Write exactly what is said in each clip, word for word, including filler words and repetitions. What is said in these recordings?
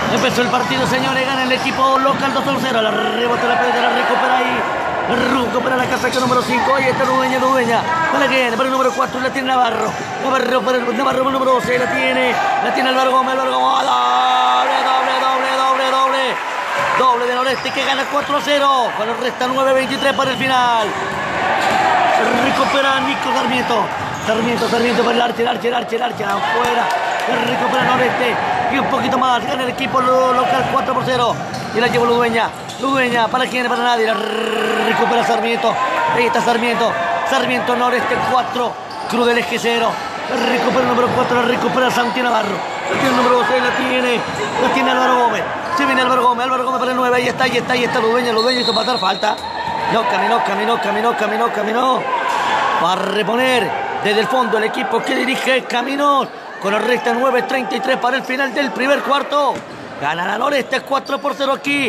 Empezó el partido, señores, gana el equipo local dos por cero. La rebota la pelota, la recupera ahí. Recupera la casaca número cinco. Ahí está Ludueña, Ludueña. Para quién, para el número cuatro, la tiene Navarro. Navarro para el Navarro, el número doce, la tiene. La tiene Álvaro Gómez, Álvaro Gómez. Doble, doble, doble, doble, doble. Doble de Noreste que gana cuatro a cero. Cuando resta nueve veintitrés para el final. Recupera Nico Sarmiento. Sarmiento, Sarmiento para el Archer, Archer, Archer, Archer. Afuera. Recupera Noreste. Y un poquito más. Gana el equipo local cuatro por cero. Y la lleva Ludueña. Ludueña, ¿para quién? Para nadie. La recupera Sarmiento. Ahí está Sarmiento. Sarmiento, Noreste cuatro. Cruz del Eje cero. La recupera el número cuatro. La recupera Santi Navarro. La tiene el número doce. La tiene. La tiene Álvaro Gómez. Se viene Álvaro Gómez. Álvaro Gómez para el nueve. Ahí está, ahí está, ahí está Ludueña. Ludueña hizo pasar falta. No, caminó, caminó, caminó, caminó, caminó. Va a reponer desde el fondo el equipo que dirige Caminos. Con el resta nueve treinta y tres para el final del primer cuarto. Gana la Noreste cuatro por cero aquí.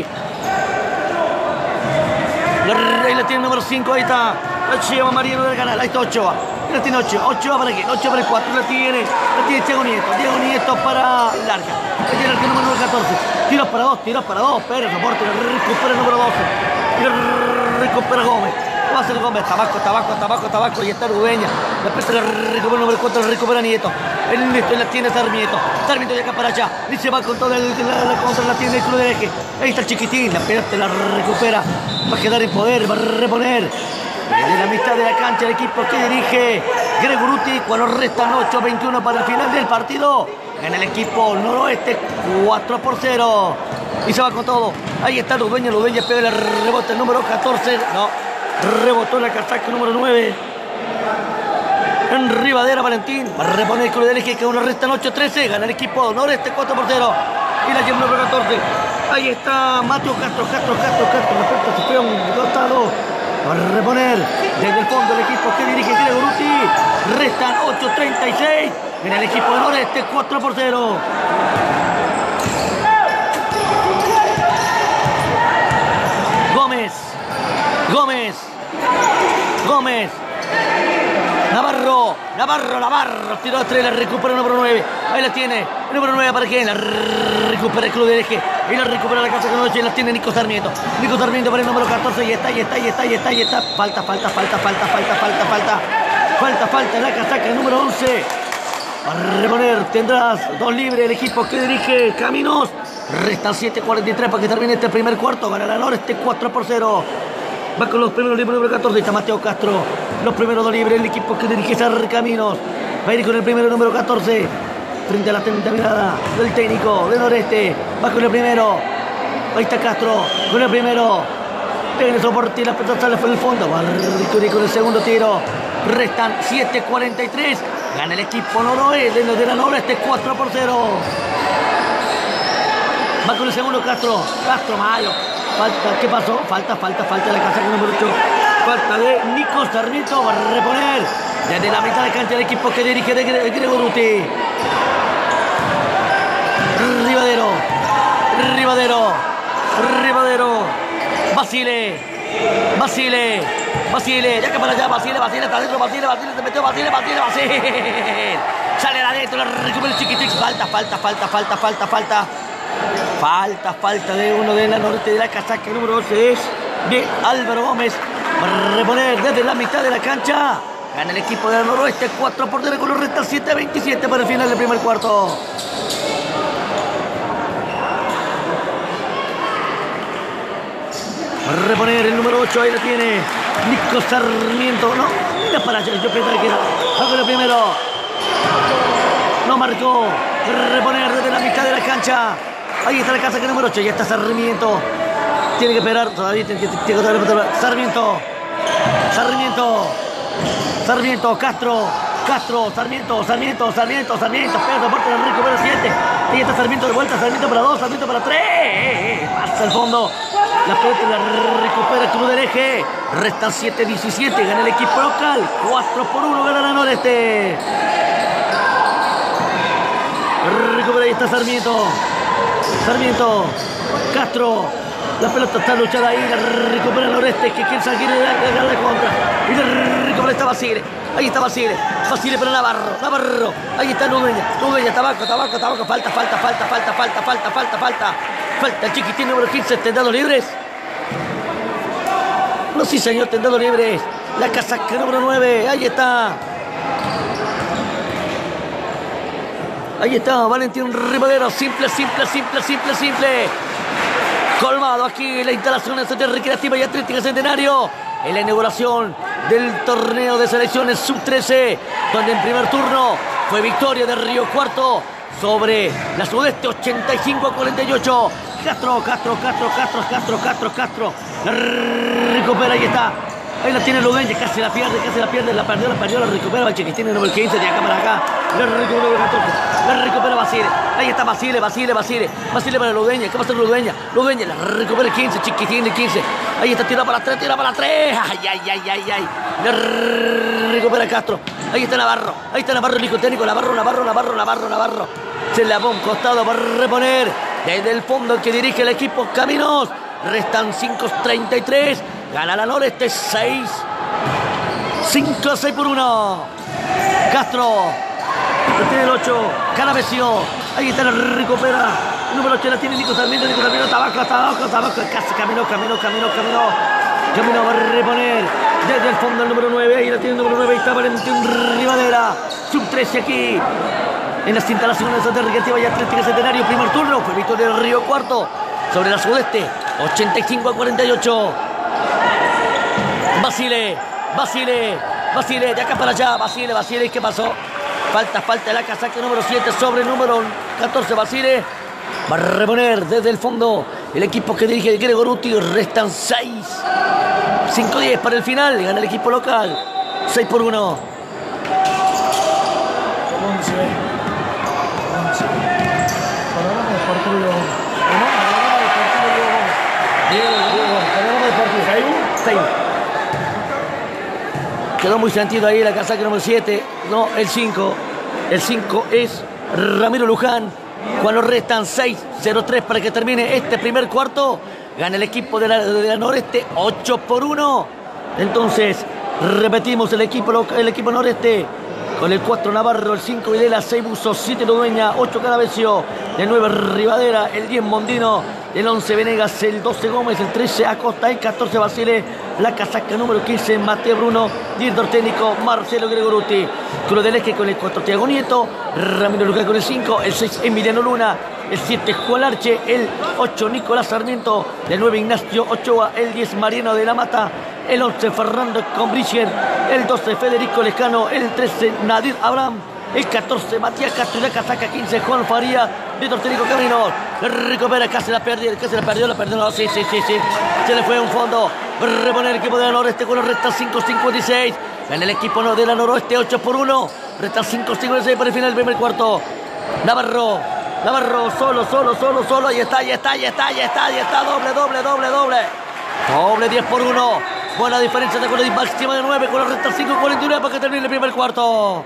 Ahí la tiene el número cinco, ahí está. La lleva Mariano del Canal, ahí está Ochoa. La tiene Ochoa, Ochoa para quién, Ochoa para el cuatro, la tiene, la tiene Diego Nieto, Diego Nieto para Larga. La tiene el número catorce. Tiros para dos, tiros para dos. Pérez, soporte, recupera el número doce. Y recupera Gómez. Va a ser Gómez, tabaco, tabaco, tabaco, tabaco. Y está Ludueña. La presta la recupera el número cuatro, la recupera Nieto. El Nieto la tiene Sarmiento. Sarmiento de acá para allá. Y se va con toda la, la, la contra, la tiene el Club del Eje. Ahí está el Chiquitín. La pelota la recupera. Va a quedar en poder, va a reponer. Desde la mitad de la cancha el equipo que dirige Gregoruti. Cuando restan ocho veintiuno para el final del partido. Gana el equipo Noroeste cuatro por cero. Y se va con todo. Ahí está Ludueña. Ludueña pega el rebote el número catorce. No. Rebotó la casaca número nueve. En Rivadera Valentín. Va a reponer el Club del Eje que uno restan ocho trece. Gana el equipo Noreste cuatro por cero. Y la lleva el número catorce. Ahí está Mateo Castro, Castro, Castro, Castro. La pelota se fue a un costado. Va a reponer desde el fondo el equipo que dirige Gregoruti. Restan ocho treinta y seis. Gana el equipo de Noreste cuatro por cero. Gómez. Gómez. Gómez. Navarro, Navarro, Navarro, tiró a tres, la recupera el número nueve, ahí la tiene, el número nueve para quién, la recupera el Club del Eje, y la recupera la casa que noche, y la tiene Nico Sarmiento, Nico Sarmiento para el número catorce, y está, y está, y está, y está, y está, falta, falta, falta, falta, falta, falta, falta, falta, falta, la casaca el número once, a reponer, tendrás dos libres el equipo que dirige Caminos, restan siete cuarenta y tres para que termine este primer cuarto, gana la Noreste cuatro por cero. Va con los primeros libres número catorce, está Mateo Castro. Los primeros dos libres, el equipo que dirige Sar Caminos. Va a ir con el primero número catorce. Frente a la atenta mirada del técnico de Noreste. Va con el primero. Ahí está Castro. Con el primero. Pega el soporte y la pelota sale por el fondo. Va a con el segundo tiro. Restan siete cuarenta y tres. Gana el equipo noroeste de la Noreste cuatro por cero. Va con el segundo Castro. Castro malo. Falta, ¿qué pasó? Falta, falta, falta la casa número ocho. Falta de Nico Sarmiento. Va a reponer desde la mitad de cancha el equipo que dirige de Gregoruti. Rivadero. Rivadero. Rivadero. Basile. Basile. Basile. Ya que para allá. Basile, Basile está adentro. Basile, Basile se metió. Basile, Basile, Basile. Sale adentro. La recupera el Chiquitix. Falta, falta, falta, falta, falta, falta. Falta, falta de uno de la Norte de la casaca número doce es de Álvaro Gómez. Va a reponer desde la mitad de la cancha. Gana el equipo del Noroeste cuatro por cero con los restos siete veintisiete para el final del primer cuarto. Va a reponer el número ocho, ahí la tiene Nico Sarmiento. No, mira para allá, yo pensaba que era. Va con el primero. No marcó. Va a reponer desde la mitad de la cancha. Ahí está la casa que número ocho, ya está Sarmiento. Tiene que esperar, todavía tiene que, tiene que Sarmiento. Sarmiento. Sarmiento, Castro. Castro, Sarmiento, Sarmiento, Sarmiento, Sarmiento. Pega soporte, la recupera siete. Ahí está Sarmiento de vuelta, Sarmiento para dos, Sarmiento para tres. Pasa al fondo. La pelota la recupera el Club del Eje. Resta siete diecisiete, gana el equipo local. cuatro por uno gana la Noreste. Recupera, ahí está Sarmiento. Sarmiento, Castro, La pelota está luchada ahí, la recupera el Noreste, que quien quiere ganar de contra. Y la recupera está Basile. Ahí está Basile. Basile para Navarro. Navarro. Ahí está Ludueña. Ludueña, tabaco, tabaco, tabaco. Falta, falta, falta, falta, falta, falta, falta, falta. Falta el chiquitín número quince, tendados libres. No, sí, señor, tendados libres. La casaca número nueve. Ahí está. Ahí está Valentín Rivadero. Simple, simple, simple, simple, simple. Colmado aquí la instalación de la Recreativa y Atlética Centenario en la inauguración del torneo de selecciones sub trece, donde en primer turno fue victoria de Río Cuarto sobre la Sudeste ochenta y cinco a cuarenta y ocho. Castro, Castro, Castro, Castro, Castro, Castro, Castro. La recupera, ahí está. Ahí la tiene Ludueña, casi la pierde, casi la pierde, la perdió, la perdió, la recupera el chiquitín, el número quince, de acá para acá. La recupera el catorce, la recupera Basile. Ahí está Basile, Basile, Basile. Basile para Ludueña, ¿qué va a hacer Ludueña? Ludueña, la recupera el quince, chiquitín, el quince. Ahí está, tira para la tres, tira para la tres. Ay, ay, ay, ay, ay. La recupera Castro. Ahí está Navarro, ahí está Navarro, el hijo técnico, Navarro, Navarro, Navarro, Navarro, Navarro. Se la va un costado para reponer. Desde el fondo que dirige el equipo Caminos. Restan cinco treinta y tres. Gana la Noreste seis. cinco a seis por uno. Castro. Tiene el ocho. Canavesio. Ahí está, la recupera. El número ocho la tiene Nico Sarmiento. Nico Sarmiento. Tabaco, tabaco, tabaco. Casi caminó, caminó, caminó, caminó. Caminó va a reponer. Desde el fondo el número nueve. Ahí la tiene el número nueve. Ahí está Valentín Rivadera. sub trece aquí. En las instalaciones de Recreativa y Atlética Centenario. Primer turno. Fue victoria del Río Cuarto sobre la Sudeste. ochenta y cinco a cuarenta y ocho. Basile, Basile, Basile, de acá para allá, Basile, Basile, ¿qué pasó? Falta, falta la casaca número siete sobre el número catorce, Basile. Va a reponer desde el fondo el equipo que dirige el Gregoruti. Restan seis. cinco diez para el final, gana el equipo local. seis por uno. once. once. Panorama deportivo. Panorama deportivo. Diego, Diego, panorama deportivo. seis. Quedó muy sentido ahí la casaca número siete. No, el cinco. El cinco es Ramiro Luján. Cuando restan seis cero tres para que termine este primer cuarto. Gana el equipo de la, de la Noreste ocho por uno. Entonces, repetimos el equipo, el equipo Noreste. Con el cuatro Navarro, el cinco Videla, seis Buzo, siete Ludueña, ocho Canavesio, el nueve Rivadera, el diez Mondino, el once Venegas, el doce Gómez, el trece Acosta, el catorce Basile, la casaca número quince Mateo Bruno, director técnico Marcelo Gregoruti, Cruz del Eje con el cuatro Tiago Nieto, Ramiro Lucas con el cinco, el seis Emiliano Luna, el siete Juan Arche, el ocho Nicolás Sarmiento, el nueve Ignacio Ochoa, el diez Mariano de la Mata, el once Fernando Combricher, el doce Federico Lescano, el trece Nadir Abraham, el catorce Matías Castro y la casaca quince Juan Faría, director técnico Caminos. Recupera, casi la perdió, casi la perdió, la perdió, no, sí, sí, sí, sí, se le fue un fondo. Reponer el equipo de la Noreste con los restas cinco cincuenta y seis. Gana el equipo de la Noroeste ocho por uno. Resta cinco cincuenta y seis para el final del primer cuarto. Navarro, Navarro, solo, solo, solo, solo. Ahí está, ahí está, ahí está, ahí está, ahí está. Doble, doble, doble, doble. Doble diez por uno. Buena diferencia de goles máxima de nueve con los restas cinco cuarenta y nueve para que termine el primer cuarto.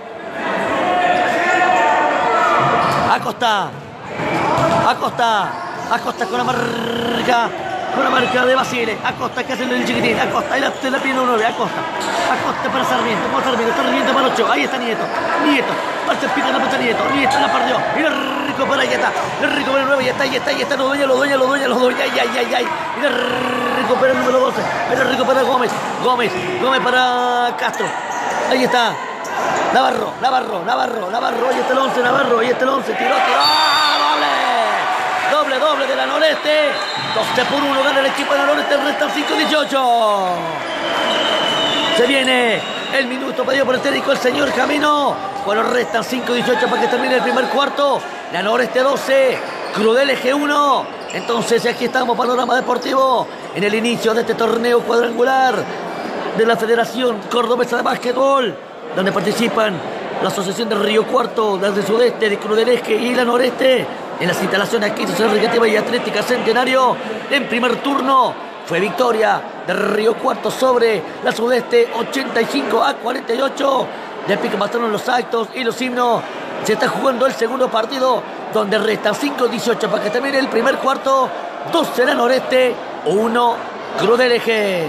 Acosta. Acosta. Acosta con la marca. Con la marca de Basile. Acosta que hace el chiquitín. Acosta. Ahí la, la pide un nueve. Acosta. Acosta para Sarmiento. Para Sarmiento. Sarmiento para ocho. Ahí está Nieto. Nieto. Parte el pico la pata Nieto. Nieto la perdió. Y el rico para ahí está. El rico para el nueve. Ya está. Ya está. Ya está. Lo dueña. Lo dueña. Lo dueña. Lo dueña. Ay, ay, ay, ay. Y el rico para el número doce. El rico para Gómez. Gómez. Gómez para Castro. Ahí está. Navarro. Navarro. Navarro. Navarro. Ahí está el once. Navarro. Ahí está el once. Tiró. Tiró. Doble, doble de la Noreste. doce por uno gana el equipo de la Noreste. Resta cinco dieciocho. Se viene el minuto pedido por el técnico, el señor Camino. Bueno, restan cinco dieciocho para que termine el primer cuarto. La Noreste doce. Cruz del Eje uno. Entonces aquí estamos, panorama deportivo, en el inicio de este torneo cuadrangular de la Federación Cordobesa de Básquetbol, donde participan la Asociación de Río Cuarto, desde el Sudeste, de Cruz del Eje y la Noreste. En las instalaciones aquí de Sociedad Recreativa y Atlética Centenario, en primer turno fue victoria de Río Cuarto sobre la Sudeste, ochenta y cinco a cuarenta y ocho. De pico pasaron los actos y los himnos. Se está jugando el segundo partido, donde restan cinco dieciocho para que termine el primer cuarto. doce la Noreste, uno. Cruz del Eje.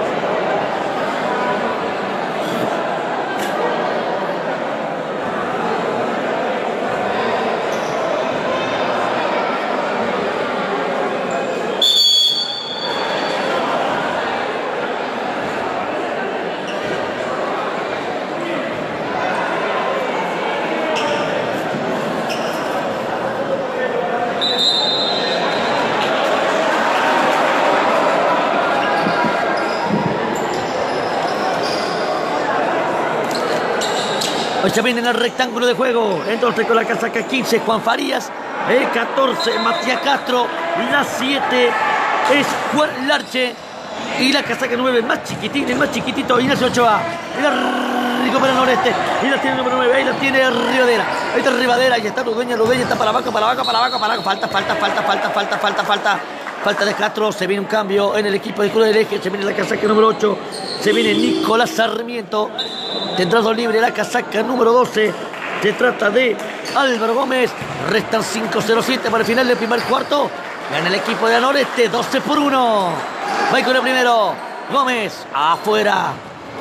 Hoy se viene en el rectángulo de juego. Entonces con la casaca quince, Juan Farías. El catorce, Matías Castro. La siete es Juan Larche. Y la casaca nueve, más chiquitín, el más chiquitito, Ignacio Ochoa. Y la recupera Noreste. Y la tiene el número nueve. Ahí la tiene Rivadera. Ahí está Rivadera. Ahí está Ludueña. Ludueña está para abajo, para abajo, para abajo, para abajo. Falta, falta, falta, falta, falta, falta, falta. Falta de Castro. Se viene un cambio en el equipo de Cruz del Eje. Se viene la casaca número ocho. Se viene Nicolás Sarmiento. Tendrá dos libre la casaca número doce. Se trata de Álvaro Gómez. Restan cinco cero siete para el final del primer cuarto. Gana el equipo de Noreste doce por uno. Va con el primero. Gómez afuera.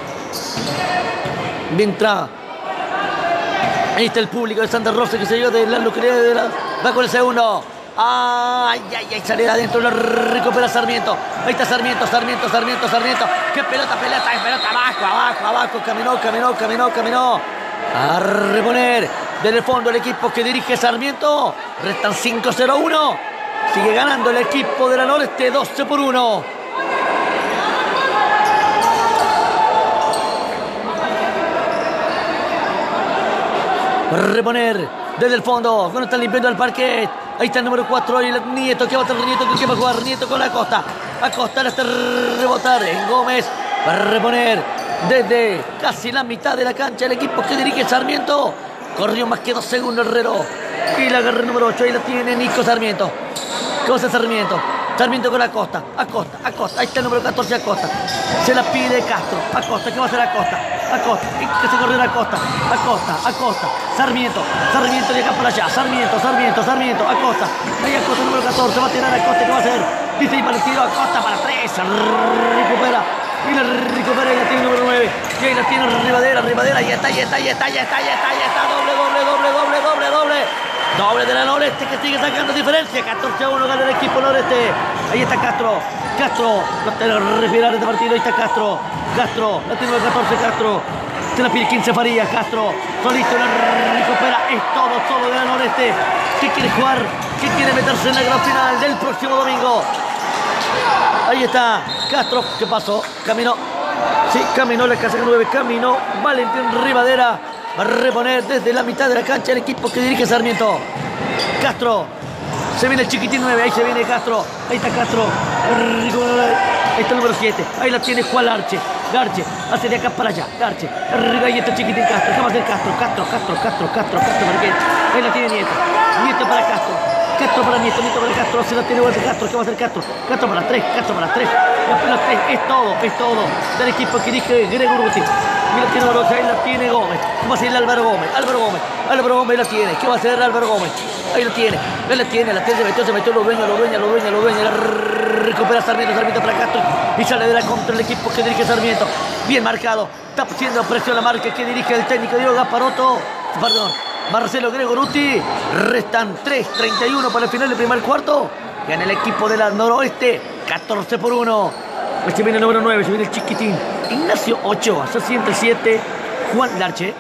Mientras ahí está el público de Santa Rosa que se dio de la localidad de la... Va con el segundo. Ay, ay, ay, sale de adentro, lo recupera Sarmiento. Ahí está Sarmiento, Sarmiento, Sarmiento, Sarmiento. ¡Qué pelota, pelota, pelota! Abajo, abajo, abajo. Caminó, caminó, caminó, caminó. A reponer desde el fondo el equipo que dirige Sarmiento. Restan cinco cero uno. Sigue ganando el equipo de la Noreste doce por uno. A reponer desde el fondo, cuando están limpiando el parque. Ahí está el número cuatro, y el Nieto, que va a estar Nieto, que va a jugar Nieto con la Costa. Acosta hasta rebotar en Gómez. Para reponer desde casi la mitad de la cancha el equipo que dirige Sarmiento. Corrió más que dos segundos Herrero. Y la agarra el número ocho, ahí la tiene Nico Sarmiento. ¿Qué va a hacer Sarmiento? Sarmiento con Acosta, Acosta, Acosta. Ahí está el número catorce, Acosta. Se la pide Castro. Acosta, ¿qué va a hacer Acosta? Acosta, que se corrió Acosta. Acosta, Acosta. Sarmiento, Sarmiento de acá para allá. Sarmiento, Sarmiento, Sarmiento, Acosta. Ahí Acosta, número catorce. Va a tirar Acosta, ¿qué va a hacer? Dice y para el tiro, Acosta para tres. Recupera. Y la recupera y la tiene el número nueve. Y ahí la tiene Rivadera, Rivadera. Y está, y está, y está, y está, y está, y está. Doble, doble, doble, doble, doble, doble. Doble de la Noreste que sigue sacando diferencia. catorce a uno gana el equipo Noreste. Ahí está Castro. Castro. No te lo respirar este partido. Ahí está Castro. Castro. La tiene el catorce Castro. Se la pide quince Farías. Castro. Solito la recupera. Es todo, solo de la Noreste. ¿Qué quiere jugar? ¿Qué quiere meterse en la gran final del próximo domingo? Ahí está Castro. ¿Qué pasó? Caminó. Sí, caminó la casaca nueve. Caminó Valentín Rivadera. Va a reponer desde la mitad de la cancha el equipo que dirige Sarmiento. Castro. Se viene el chiquitín nueve. Ahí se viene Castro. Ahí está Castro. Ahí está el número siete. Ahí la tiene Juan Larche. Larche. Hace de acá para allá. Larche. Arriba ahí está el chiquitín Castro. ¿Qué va a hacer Castro? Castro, Castro, Castro, Castro, Castro. ¿Para qué? Ahí la tiene Nieto. Nieto para Castro. Castro para Nieto. Nieto para Castro. Se la tiene vuelta Castro. ¿Qué va a hacer Castro? Castro para tres. Castro para tres. La tres. Es todo. Es todo. Del equipo que dirige Gregor Guti. Y la tiene Borosa, ahí la tiene Gómez. ¿Cómo va a hacer Álvaro Gómez? Álvaro Gómez. Álvaro Gómez la tiene. ¿Qué va a hacer Álvaro Gómez? Ahí la tiene. Ahí la tiene. La tiene. Se metió, se metió. Lo dueña, lo dueña, lo dueña, lo dueña. La recupera Sarmiento. Sarmiento para Castro. Y sale de la contra el equipo que dirige Sarmiento. Bien marcado. Está haciendo presión la marca que dirige el técnico Diego Gasparotto. Perdón. Marcelo Gregoruti. Restan tres treinta y uno para el final del primer cuarto. Gana el equipo de la Noroeste. catorce por uno. Este viene el número nueve, se viene el chiquitín Ignacio Ochoa, se siente siete, Juan Larche.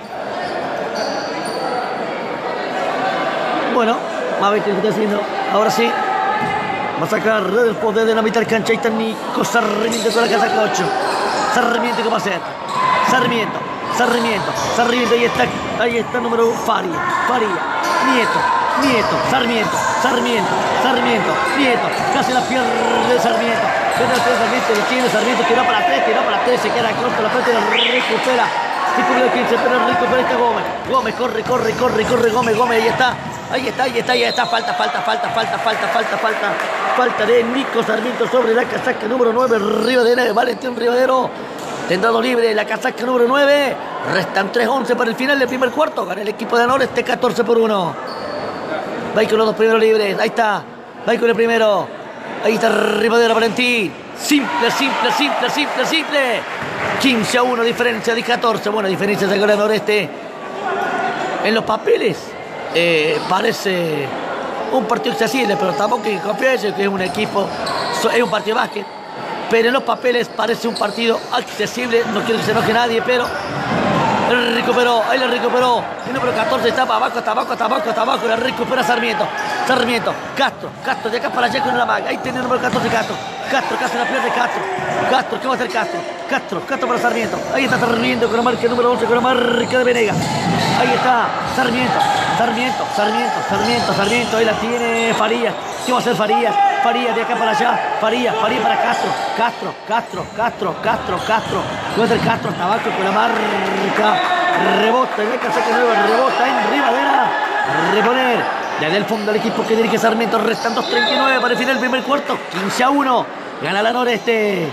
Bueno, a ver qué está haciendo. Ahora sí, va a sacar del poder de la mitad del cancha. Ahí está Nico Sarmiento con la casaca ocho. Sarmiento, ¿qué va a hacer? Sarmiento, Sarmiento, Sarmiento, ahí está, ahí está el número Faria, Faria, Nieto, Nieto, Sarmiento, Sarmiento, Sarmiento, Nieto, casi la pierde Sarmiento. Sarmiento lo tiene, Sarmiento tiró para tres, tiró para tres, se queda corto, la frente la recupera. cinco quince, pero recupera este Gómez. Gómez, corre, corre, corre, corre, Gómez, Gómez, ahí está. Ahí está, ahí está, ahí está. Falta, falta, falta, falta, falta, falta, falta. Falta de Nico Sarmiento sobre la casaca número nueve, Rivadera, Valentín Rivadero. Tendrá dos libre, la casaca número nueve. Restan tres once para el final del primer cuarto. Gana el equipo de Noreste catorce por uno. Va con los dos primeros libres, ahí está. Va con el primero. Ahí Ahí está Rivadera Valentín. Simple, simple, simple, simple, simple. quince a uno, diferencia de catorce. Bueno, diferencia de Gran Noreste. En los papeles eh, parece un partido accesible, pero tampoco hay que confiarse que es un equipo, es un partido de básquet. Pero en los papeles parece un partido accesible. No quiero que se enoje nadie, pero recuperó, ahí le recuperó. El número catorce está para abajo, está abajo, está abajo, está abajo. Le recupera Sarmiento. Sarmiento, Castro, Castro, de acá para allá con una maga. Ahí tiene el número catorce, Castro. Castro, Castro, la pierde Castro. Castro, ¿qué va a hacer Castro? Castro, Castro para Sarmiento. Ahí está Sarmiento con la marca número once, con la marca de Venegas. Ahí está Sarmiento, Sarmiento, Sarmiento, Sarmiento, Sarmiento. Ahí la tiene Farías. ¿Qué va a hacer Farías? Farías de acá para allá. Farías, Farías para Castro. Castro, Castro, Castro, Castro, Castro. ¿Qué va a hacer Castro? Hasta abajo con la marca. Rebota, en el casaca nueva, rebota en Rivadera. Reponer. Desde el fondo del equipo que dirige Sarmiento. Restan dos treinta y nueve para el final del primer cuarto. quince a uno. Gana la Noreste.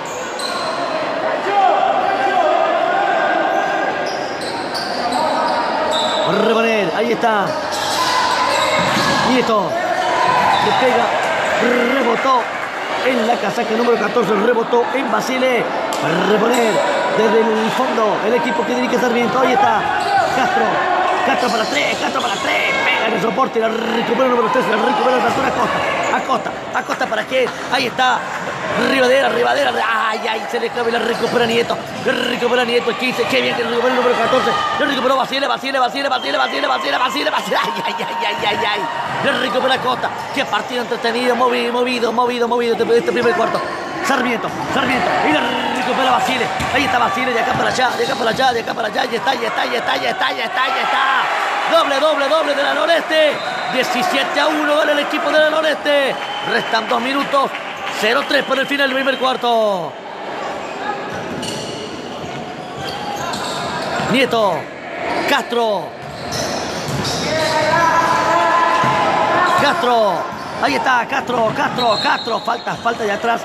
Reponer. Ahí está. Nieto. Le pega. Rebotó en la casaca número catorce. Rebotó en Basile. Reponer. Desde el fondo el equipo que dirige Sarmiento. Ahí está Castro. Castro para tres. Castro para tres. Pega en el soporte. La recupera el número tres. La recupera la altura Acosta. Acosta. Acosta para qué. Ahí está. Rivadera. Rivadera. Ay, ay. Se le clava y la recupera Nieto. La recupera Nieto. quince. Qué bien que recupera el número catorce. La recuperó Basile. Basile. Basile. Basile. Basile. Basile. Basile. Basile. Ay, ay, ay, ay, ay, ay. La recupera Acosta. Qué partido entretenido. Movido, movido, movido, movido. Este, este primer cuarto. Sarmiento. Sarmiento. Y la recupera Basile. Ahí está Basile, de acá para allá, de acá para allá, de acá para allá. Ya está, ya está, ya está, ya está, ya está, ya está. Doble, doble, doble de la Noreste. diecisiete a uno gana el equipo de la Noreste. Restan dos minutos. cero tres para el final del primer cuarto. Nieto. Castro. Castro. Ahí está, Castro, Castro, Castro. Falta, falta de atrás.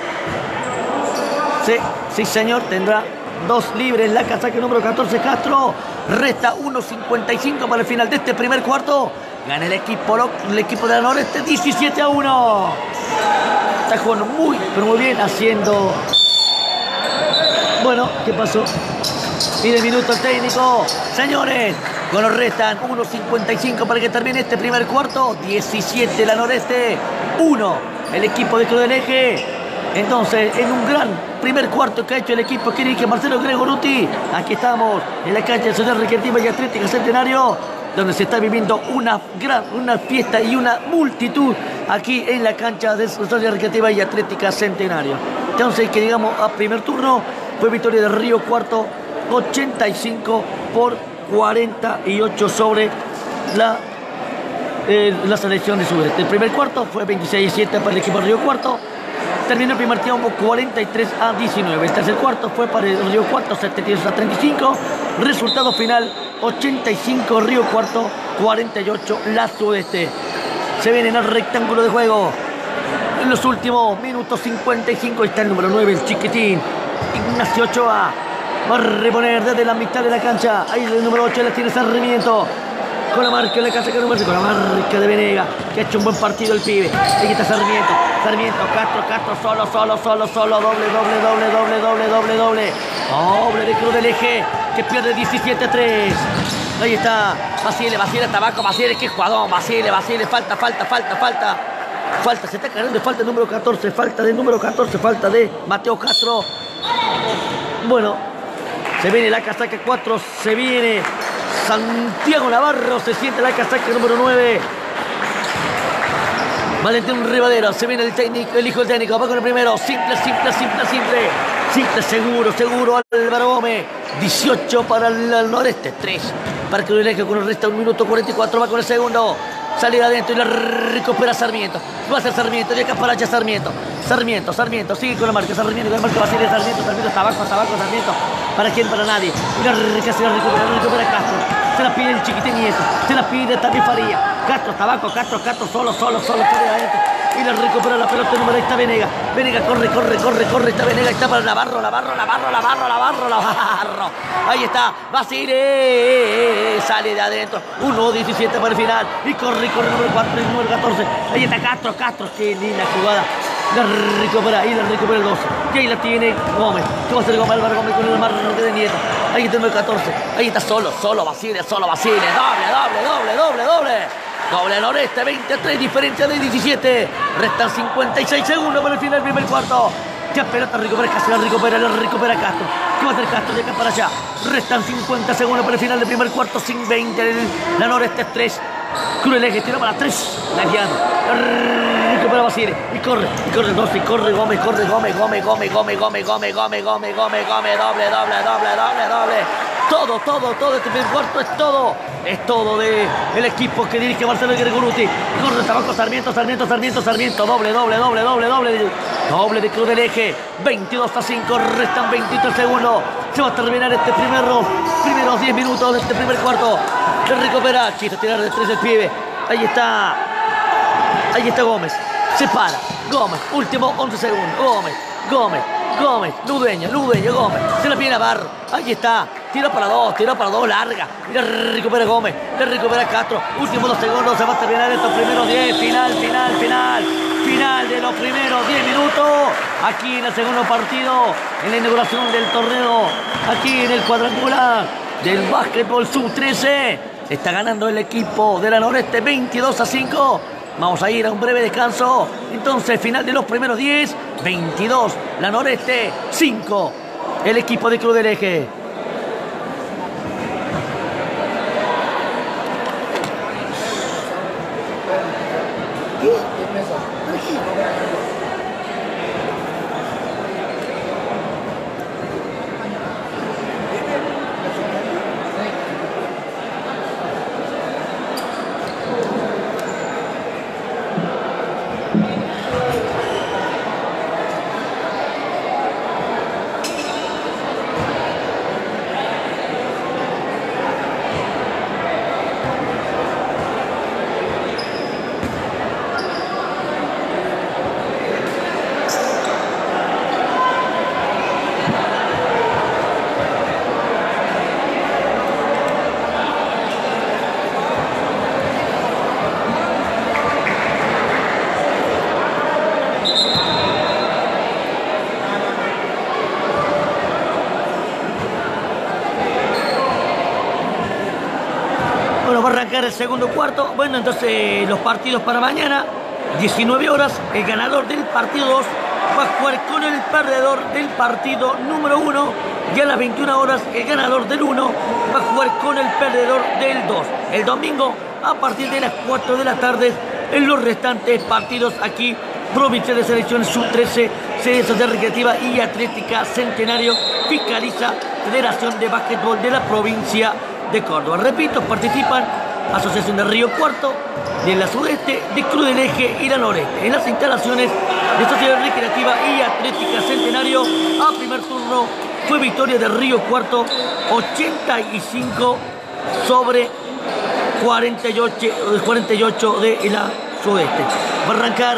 Sí, sí señor, tendrá dos libres la casaca número catorce Castro. Resta uno cincuenta y cinco para el final de este primer cuarto. Gana el equipo, el equipo de la Noreste diecisiete a uno. Está jugando muy, pero muy bien, haciendo... Bueno, ¿qué pasó? Pide minuto el técnico. Señores, bueno, restan uno cincuenta y cinco para que termine este primer cuarto. diecisiete la Noreste, uno el equipo de Cruz del Eje. Entonces, en un gran primer cuarto que ha hecho el equipo que dirige Marcelo Gregoruti, aquí estamos en la cancha de Sociedad Recreativa y Atlética Centenario, donde se está viviendo una gran una fiesta y una multitud aquí en la cancha de Sociedad Recreativa y Atlética Centenario. Entonces, que digamos, a primer turno fue victoria de Río Cuarto, ochenta y cinco por cuarenta y ocho sobre la, eh, la selección de Sudeste. El primer cuarto fue veintiséis a siete para el equipo de Río Cuarto. Terminó el primer tiempo cuarenta y tres a diecinueve. El tercer cuarto fue para el Río Cuarto, setenta y dos a treinta y cinco. Resultado final, ochenta y cinco Río Cuarto, cuarenta y ocho la Sudeste. Se viene en el rectángulo de juego. En los últimos minutos cincuenta y cinco está el número nueve, el chiquitín, Ignacio Ochoa. Va a reponer desde la mitad de la cancha. Ahí el número ocho la tiene Sarmiento. Con la marca de la casa que número con la marca de Venega, que ha hecho un buen partido el pibe. Ahí está Sarmiento, Sarmiento, Castro, Castro, solo, solo, solo, solo, doble, doble, doble, doble, doble, doble, doble. Doble de Cruz del Eje, que pierde diecisiete a tres. Ahí está, Basile, Basile, Tabaco, Basile, qué jugador, Basile, Basile, falta, falta, falta, falta. Falta, se está cargando de falta el número catorce, falta del número catorce, falta de Mateo Castro. Bueno, se viene la casaca cuatro, se viene Santiago Navarro, se siente la casaca número nueve. Valentín Rivadera, se viene el técnico, el hijo del técnico, va con el primero, simple, simple, simple, simple. Simple, seguro, seguro, Álvaro Gómez. dieciocho para el Noreste, tres para Cruz del Eje, con el resta un minuto cuarenta y cuatro, va con el segundo. Salir adentro y la recupera Sarmiento. Va a ser Sarmiento, de acá para allá Sarmiento. Sarmiento, Sarmiento, sigue con la marca, Sarmiento, con la marca, va a ser Sarmiento, Sarmiento, hasta abajo, hasta abajo, Sarmiento. ¿Para quién? Para nadie. Y la, casi la recupera, la recupera Castro. Se la pide el Chiquitín Nieto. Se la pide también Faría. Castro, Tabaco, Castro, Castro, solo, solo, solo, solo adentro. Y la recupera la pelota número. Ahí está Venega. Venega corre, corre, corre, corre. Está Venega, está para Navarro, Navarro, Navarro, Navarro, Navarro, Navarro. Ahí está. Basile. Sale de adentro. uno diecisiete para el final. Y corre, corre, número cuatro y número catorce. Ahí está Castro, Castro. Qué linda jugada. La recupera, y la recupera el doce. Y ahí la tiene Gómez. ¿Qué va a hacer Gómez? Álvaro Gómez con el marroque de Nieto. Ahí está el número catorce. Ahí está solo, solo Basile, solo Basile. Doble, doble, doble, doble, doble. Doble Noreste, veintitrés, diferencia de diecisiete. Restan cincuenta y seis segundos para el final del primer cuarto. Ya pelota recupera, casi la recupera, la recupera Castro. ¿Qué va a hacer Castro de acá para allá? Restan cincuenta segundos para el final del primer cuarto. Sin veinte, la Noreste tres. Cruz el eje, tira para tres. Lagiano. Recupera Basile. Y corre, y corre doce, y corre Gómez, corre Gómez, Gómez, Gómez, Gómez, Gómez, Gómez, Gómez, Gómez, Gómez, Gómez, doble, doble, doble, doble, doble. Todo, todo, todo, este primer cuarto es todo. Es todo de el equipo que dirige Marcelo Gregoruti. Corre Tabaco, Sarmiento, Sarmiento, Sarmiento, Sarmiento. Doble, doble, doble, doble, doble. Doble de Cruz del Eje. veintidós a cinco, restan veintitrés segundos. Se va a terminar este primero, primeros diez minutos de este primer cuarto. Se recupera, chiste, tirar de tres el pibe. Ahí está. Ahí está Gómez. Se para. Gómez. Último once segundos. Gómez. Gómez. Gómez. Ludueña. Ludueña. Gómez. Se la pide Navarro. Ahí está. Tira para dos. Tira para dos. Larga. Y la recupera Gómez. Le recupera Castro. Últimos dos segundos. Se va a terminar estos primeros diez. Final, final, final. Final de los primeros diez minutos. Aquí en el segundo partido. En la inauguración del torneo. Aquí en el cuadrangular del básquetbol sub trece. Está ganando el equipo de la Noreste veintidós a cinco. Vamos a ir a un breve descanso. Entonces, final de los primeros diez. veintidós, la Noreste, cinco, el equipo de Cruz del Eje. El segundo cuarto. Bueno, entonces los partidos para mañana, diecinueve horas, el ganador del partido dos va a jugar con el perdedor del partido número uno, y a las veintiuna horas el ganador del uno va a jugar con el perdedor del dos. El domingo a partir de las cuatro de la tarde en los restantes partidos aquí, provincia de selección sub trece, sede social recreativa y atlética Centenario, fiscaliza Federación de Básquetbol de la provincia de Córdoba. Repito, participan Asociación de Río Cuarto, de la Sudeste, de Cruz del Eje y la Noreste. En las instalaciones de Sociedad Recreativa y Atlética Centenario, a primer turno fue victoria de Río Cuarto, ochenta y cinco sobre cuarenta y ocho, cuarenta y ocho de la Sudeste. Va a arrancar,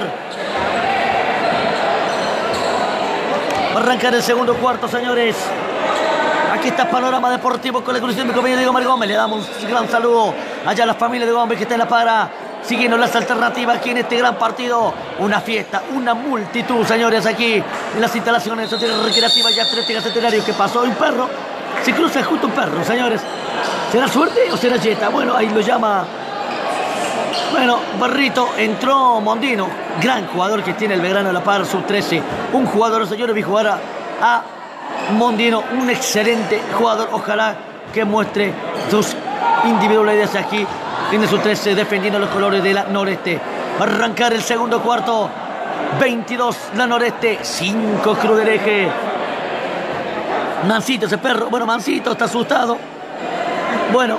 va a arrancar el segundo cuarto, señores. Aquí está Panorama Deportivo con la conducción de mi compañero Diego Mario Gómez. Le damos un gran saludo allá a la familia de Gómez que está en la para, siguiendo las alternativas aquí en este gran partido. Una fiesta, una multitud, señores, aquí en las instalaciones de Sociedad Recreativa y Atlética Centenario. Que pasó un perro, se cruza justo un perro, señores. ¿Será suerte o será yeta? Bueno, ahí lo llama. Bueno, Barrito, entró Mondino, gran jugador que tiene el Belgrano de la Par, sub trece. Un jugador, señores, vi jugar a, a Mondino, un excelente jugador. Ojalá que muestre sus individualidades aquí en el sub trece, defendiendo los colores de la Noreste. Va a arrancar el segundo cuarto. veintidós la Noreste, cinco Cruz del Eje. Mancito, ese perro. Bueno, Mancito está asustado. Bueno.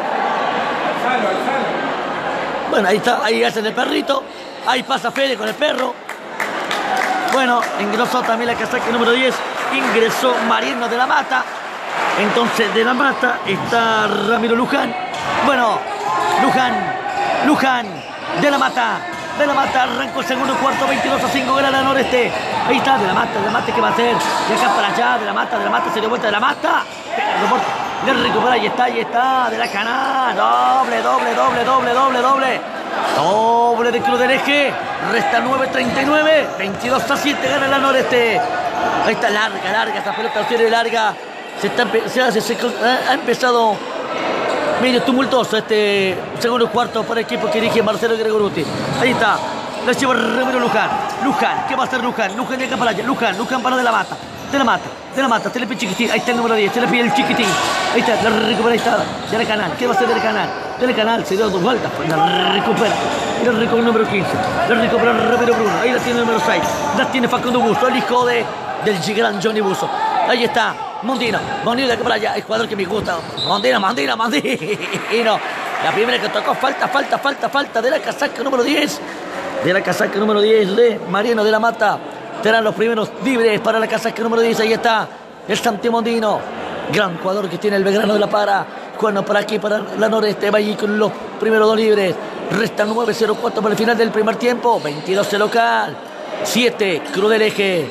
Bueno, ahí está, ahí hacen el perrito. Ahí pasa Fede con el perro. Bueno, ingresó también la casaca número diez. Ingresó Mariano de la Mata. Entonces de la Mata está Ramiro Luján. Bueno, Luján, Luján, de la Mata, de la Mata, arrancó el segundo cuarto, veintidós a cinco, gana la Noreste. Ahí está, de la Mata, de la Mata, ¿qué va a hacer? De acá para allá, de la Mata, de la Mata, se dio vuelta de la Mata. Pega el reporte, le recupera, ahí está, ahí está, de la Canal. Doble, doble, doble, doble, doble, doble. Doble de Cruz del Eje, resta nueve treinta y nueve, veintidós a siete, gana la Noreste. Ahí está, larga, larga, esta pelota serie larga. Se, está, se, hace, se ha empezado medio tumultuoso este segundo cuarto para el equipo que dirige Marcelo Gregoruti. Ahí está, la lleva Ramiro Luján. Luján, ¿qué va a hacer Luján? Luján de acá para allá, Luján, Luján para de la Mata. De la Mata, de la Mata, te le pide Chiquitín. Ahí está el número diez, se le pide el Chiquitín. Ahí está, la recupera, ahí está, de la Canal. ¿Qué va a hacer del Canal? Del Canal, se dio dos vueltas, pues la recupera. Y la recupera el número quince, la recupera Ramiro Bruno. Ahí la tiene el número seis, la tiene Facundo Buso, el hijo de, del gran Johnny Buso. Ahí está, Mondino, Mondino de acá para allá, el jugador que me gusta. Mondino, Mondino, Mondino. La primera que tocó, falta, falta, falta, falta de la casaca número diez. De la casaca número diez de Mariano de la Mata. Serán los primeros libres para la casaca número diez. Ahí está el Santi Mondino, gran jugador que tiene el Belgrano de la Para. Jugando para aquí, para la Noreste. Va allí con los primeros dos libres. Restan nueve cero cuatro para el final del primer tiempo. veintidós el local, siete Cruz del Eje.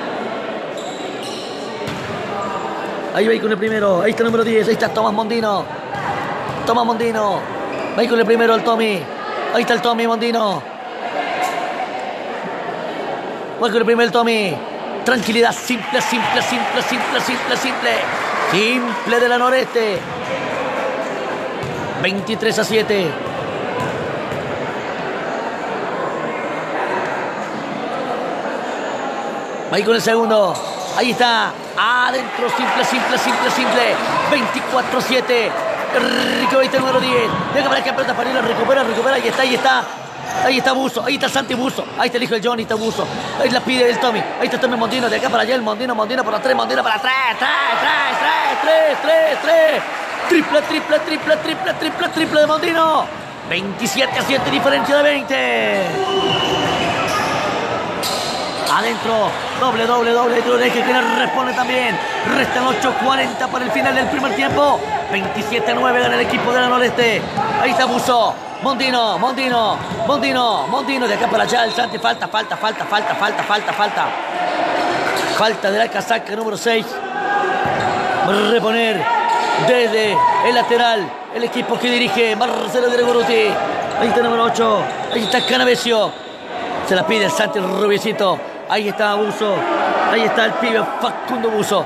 Ahí va ahí con el primero. Ahí está el número diez. Ahí está Tomás Mondino. Tomás Mondino. Va ahí con el primero el Tommy. Ahí está el Tommy Mondino. Va con el primer Tommy. Tranquilidad, simple, simple, simple, simple, simple, simple. Simple de la Noreste. veintitrés a siete. Va ahí con el segundo. Ahí está. Adentro, simple, simple, simple, simple. veinticuatro a siete. Rico, ahí está el número diez. Deja para que pelota para ir a recupera, recupera. Ahí está, ahí está. Ahí está Buso, ahí está Santi Buso, ahí está el hijo del Johnny, está Buso, ahí la pide el Tommy, ahí está Tommy Mondino, de acá para allá el Mondino, Mondino para tres, Mondino para tres, tres, tres, tres, tres, tres, tres, triple, triple, triple, triple, triple, triple de Mondino, veintisiete a siete, diferencia de veinte. Adentro, doble, doble, doble, doble, que le responde también. Restan ocho cuarenta para el final del primer tiempo. veintisiete a nueve gana el equipo de la Noreste. Ahí está Buso, Mondino, Mondino, Mondino, Mondino, de acá para allá el Santi. Falta, falta, falta, falta, falta, falta, falta. Falta de la casaca número seis. Reponer desde el lateral el equipo que dirige Marcelo Gregoruti. Ahí está el número ocho. Ahí está Canavesio. Se la pide el Santi Rubiecito. Ahí está Buso. Ahí está el pibe Facundo Buso.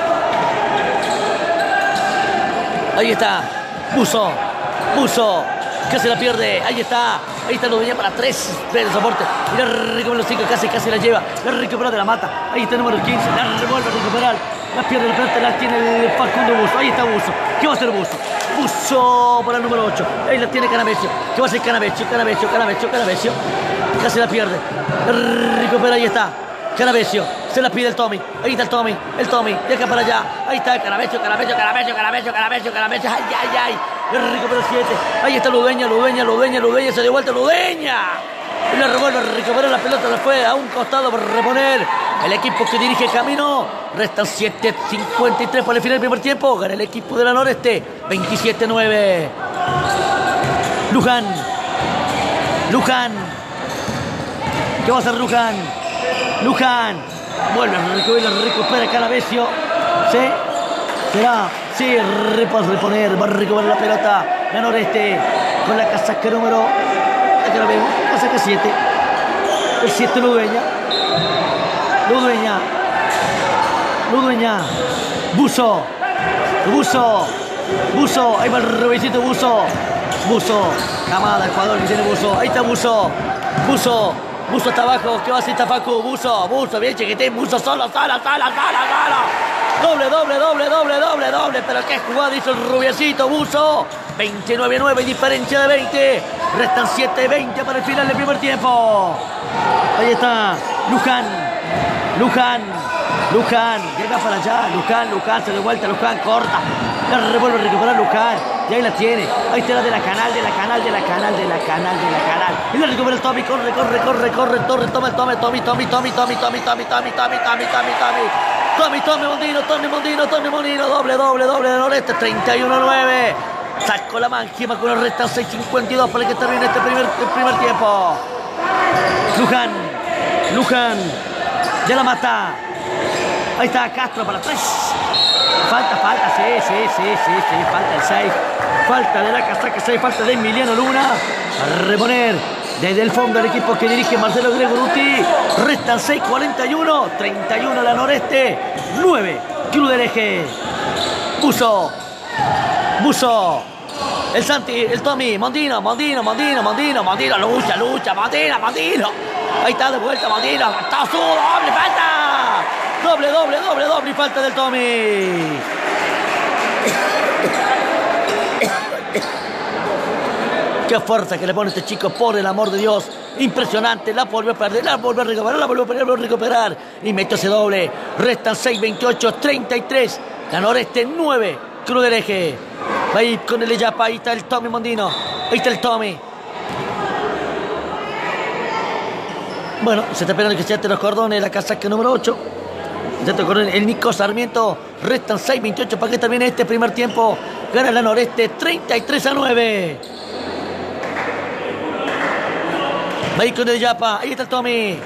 Ahí está Buso. Buso. Que se la pierde. Ahí está. Ahí está Ludueña para tres. Tres de soporte. Y la recupera los cinco. Casi, casi la lleva. La recupera de la Mata. Ahí está el número quince. La revuelve a recuperar. La pierde la pelota. La tiene el Facundo Buso. Ahí está Buso. ¿Qué va a hacer Buso? Buso para el número ocho. Ahí la tiene Canavesio. ¿Qué va a hacer Canavesio? Canavesio, Canavesio, Canavesio. Casi la pierde. La recupera. Ahí está. Canavesio. Se la pide el Tommy. Ahí está el Tommy. El Tommy. De acá para allá. Ahí está Canavesio, Canavesio, Canavesio, Canavesio, Canavesio, Canavesio. Ay, ay, ay. Le recupera el siete. Ahí está Ludueña, Ludueña, Ludueña, Ludueña. Se dio vuelta Ludueña. Y la revuelve, recupera la pelota. La fue a un costado para reponer el equipo que dirige Camino. Restan siete cincuenta y tres para el final del primer tiempo. Gana el equipo de la Noreste. veintisiete a nueve. Luján. Luján. ¿Qué va a hacer Luján? Luján. Vuelve a recupera, recupera Canavesio. ¿Sí? Será. Sí, repas reponer. Va a recuperar la pelota. La Noreste. Con la casaca número. Aquí lo vemos. Casaca siete. El siete Ludueña. Ludueña. Ludueña. Buso. Buso. Buso. Ahí va el Rubicito Buso. Buso. Camada, el jugador que tiene Buso. Ahí está Buso. Buso. Buso está abajo. ¿Qué va a hacer Tafacu? Buso. Buso. Bien chiquitín. Buso solo, solo, solo, solo, solo. Doble, doble, doble, doble, doble, doble. Pero qué jugada hizo el Rubiecito Buso. veintinueve a nueve. Diferencia de veinte. Restan siete veinte para el final del primer tiempo. Ahí está. Luján. Luján. Luján. Llega para allá. Luján, Luján. Se da vuelta. Luján corta. La revuelve a recuperar Luján. Y ahí la tiene. Ahí está la de la canal, de la canal, de la canal, de la canal, de la canal. Y la recupera el Tommy. Corre, corre, corre, corre. Torre, toma el Tommy, Tommy, Tommy, Tommy, Tommy, Tommy, Tommy, Tommy, Tommy, Tommy, Tommy, Tommy. Tommy, Tommy Mondino, Tommy Mondino, Tommy Mondino. Doble, doble, doble de Noreste. treinta y uno a nueve. Sacó la máquina con el restan seis cincuenta y dos para que termine este primer, el primer tiempo. Luján, Luján, ya la mata. Ahí está Castro para tres. Falta, falta, sí, sí, sí, sí, sí, falta el seis. Falta de la casaca seis, falta de Emiliano Luna. A reponer desde el fondo del equipo que dirige Marcelo Gregoruti. Restan seis cuarenta y uno, treinta y uno la Noreste, nueve Cruz del Eje. Buzo, Buzo. El Santi, el Tommy, Mondino, Mondino, Mondino, Mondino, Mondino, lucha, lucha, Mondino, Mondino. Ahí está de vuelta Mondino, está su doble, falta. Doble, doble, doble, doble y falta del Tommy. Qué fuerza que le pone este chico, por el amor de Dios. Impresionante, la volvió a perder, la volvió a recuperar, la volvió a perder, la volvió a recuperar. Y metió ese doble. Restan seis veintiocho, treinta y tres. La Noreste nueve, Cruz del Eje. Ahí con el Eyapa, ahí está el Tommy Mondino. Ahí está el Tommy. Bueno, se está esperando que se ate los cordones, la casaca número ocho. Se ate los cordones, el Nico Sarmiento. Restan seis veintiocho para que termine este primer tiempo. Gana la Noreste treinta y tres a nueve. Ahí con el Eyapa, ahí está el Tommy.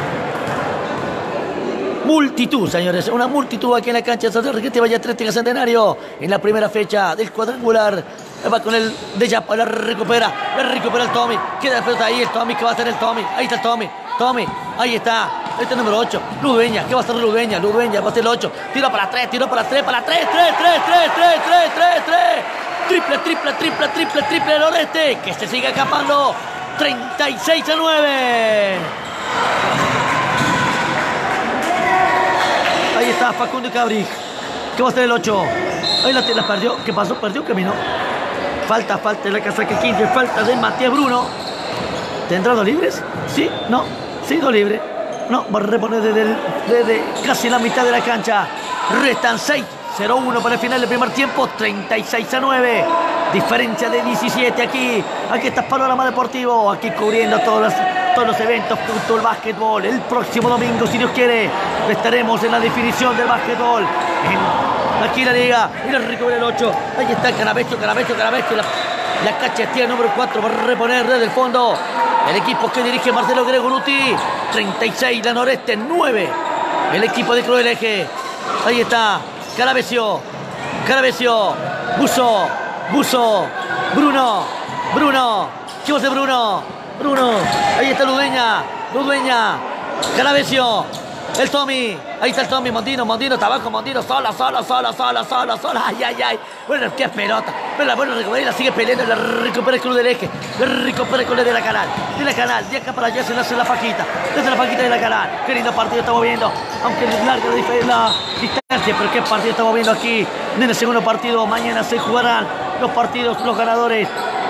Multitud, señores, una multitud aquí en la cancha de San Recreativo Valle Atlética Centenario en la primera fecha del cuadrangular. Va con el de Yapa, la recupera, la recupera el Tommy, queda la pelota ahí, el Tommy, que va a hacer el Tommy, ahí está el Tommy, Tommy, ahí está, ahí está el número ocho, Ludueña, ¿qué va a hacer Ludueña? Ludueña, va a ser el ocho, tira para tres, tira para tres, para tres, tres, tres, tres, tres, tres, tres, tres, triple, triple, triple, triple, triple del Noreste, que se sigue escapando, treinta y seis a nueve. Ahí está Facundo y Cabri. ¿Qué va a hacer el ocho? Ahí la, la perdió. ¿Qué pasó? Perdió, caminó. Falta, falta de la casaca quince. Falta de Matías Bruno. ¿Tendrá dos libres? ¿Sí? ¿No? Sí, dos libres. No, va a reponer desde, el, desde casi la mitad de la cancha. Restan seis cero uno para el final del primer tiempo. treinta y seis a nueve. Diferencia de diecisiete aquí. Aquí está Panorama Deportivo. Aquí cubriendo todos los, todos los eventos junto al básquetbol. El próximo domingo, si Dios quiere, estaremos en la definición del básquetbol. En, aquí la liga. Y la recupera el ocho. Ahí está Carabecho, Carabecho, Carabecho. La, la cachetía número cuatro va a reponer desde el fondo. El equipo que dirige Marcelo Gregoruti. treinta y seis, la Noreste nueve. El equipo de Cruz del Eje. Ahí está Carabecio. Carabecio. Buzo. Buzo, Bruno, Bruno, ¿qué va a hacer Bruno? Bruno, ahí está Ludueña, Ludueña, Carabecio, el Tommy, ahí está el Tommy, Mondino, Mondino, Tabaco, Mondino, solo, solo, solo, solo, solo, solo, ay, ay, ay, bueno, qué pelota, pero la buena recupera y la sigue peleando, la recupera el Cruz del Eje, la recupera el Cruz de la Canal, de la Canal, de acá para allá se le hace la faquita, desde la faquita de la Canal, qué lindo partido estamos viendo, aunque es larga la, la distancia, pero qué partido estamos viendo aquí, en el segundo partido, mañana se jugarán los partidos, los ganadores.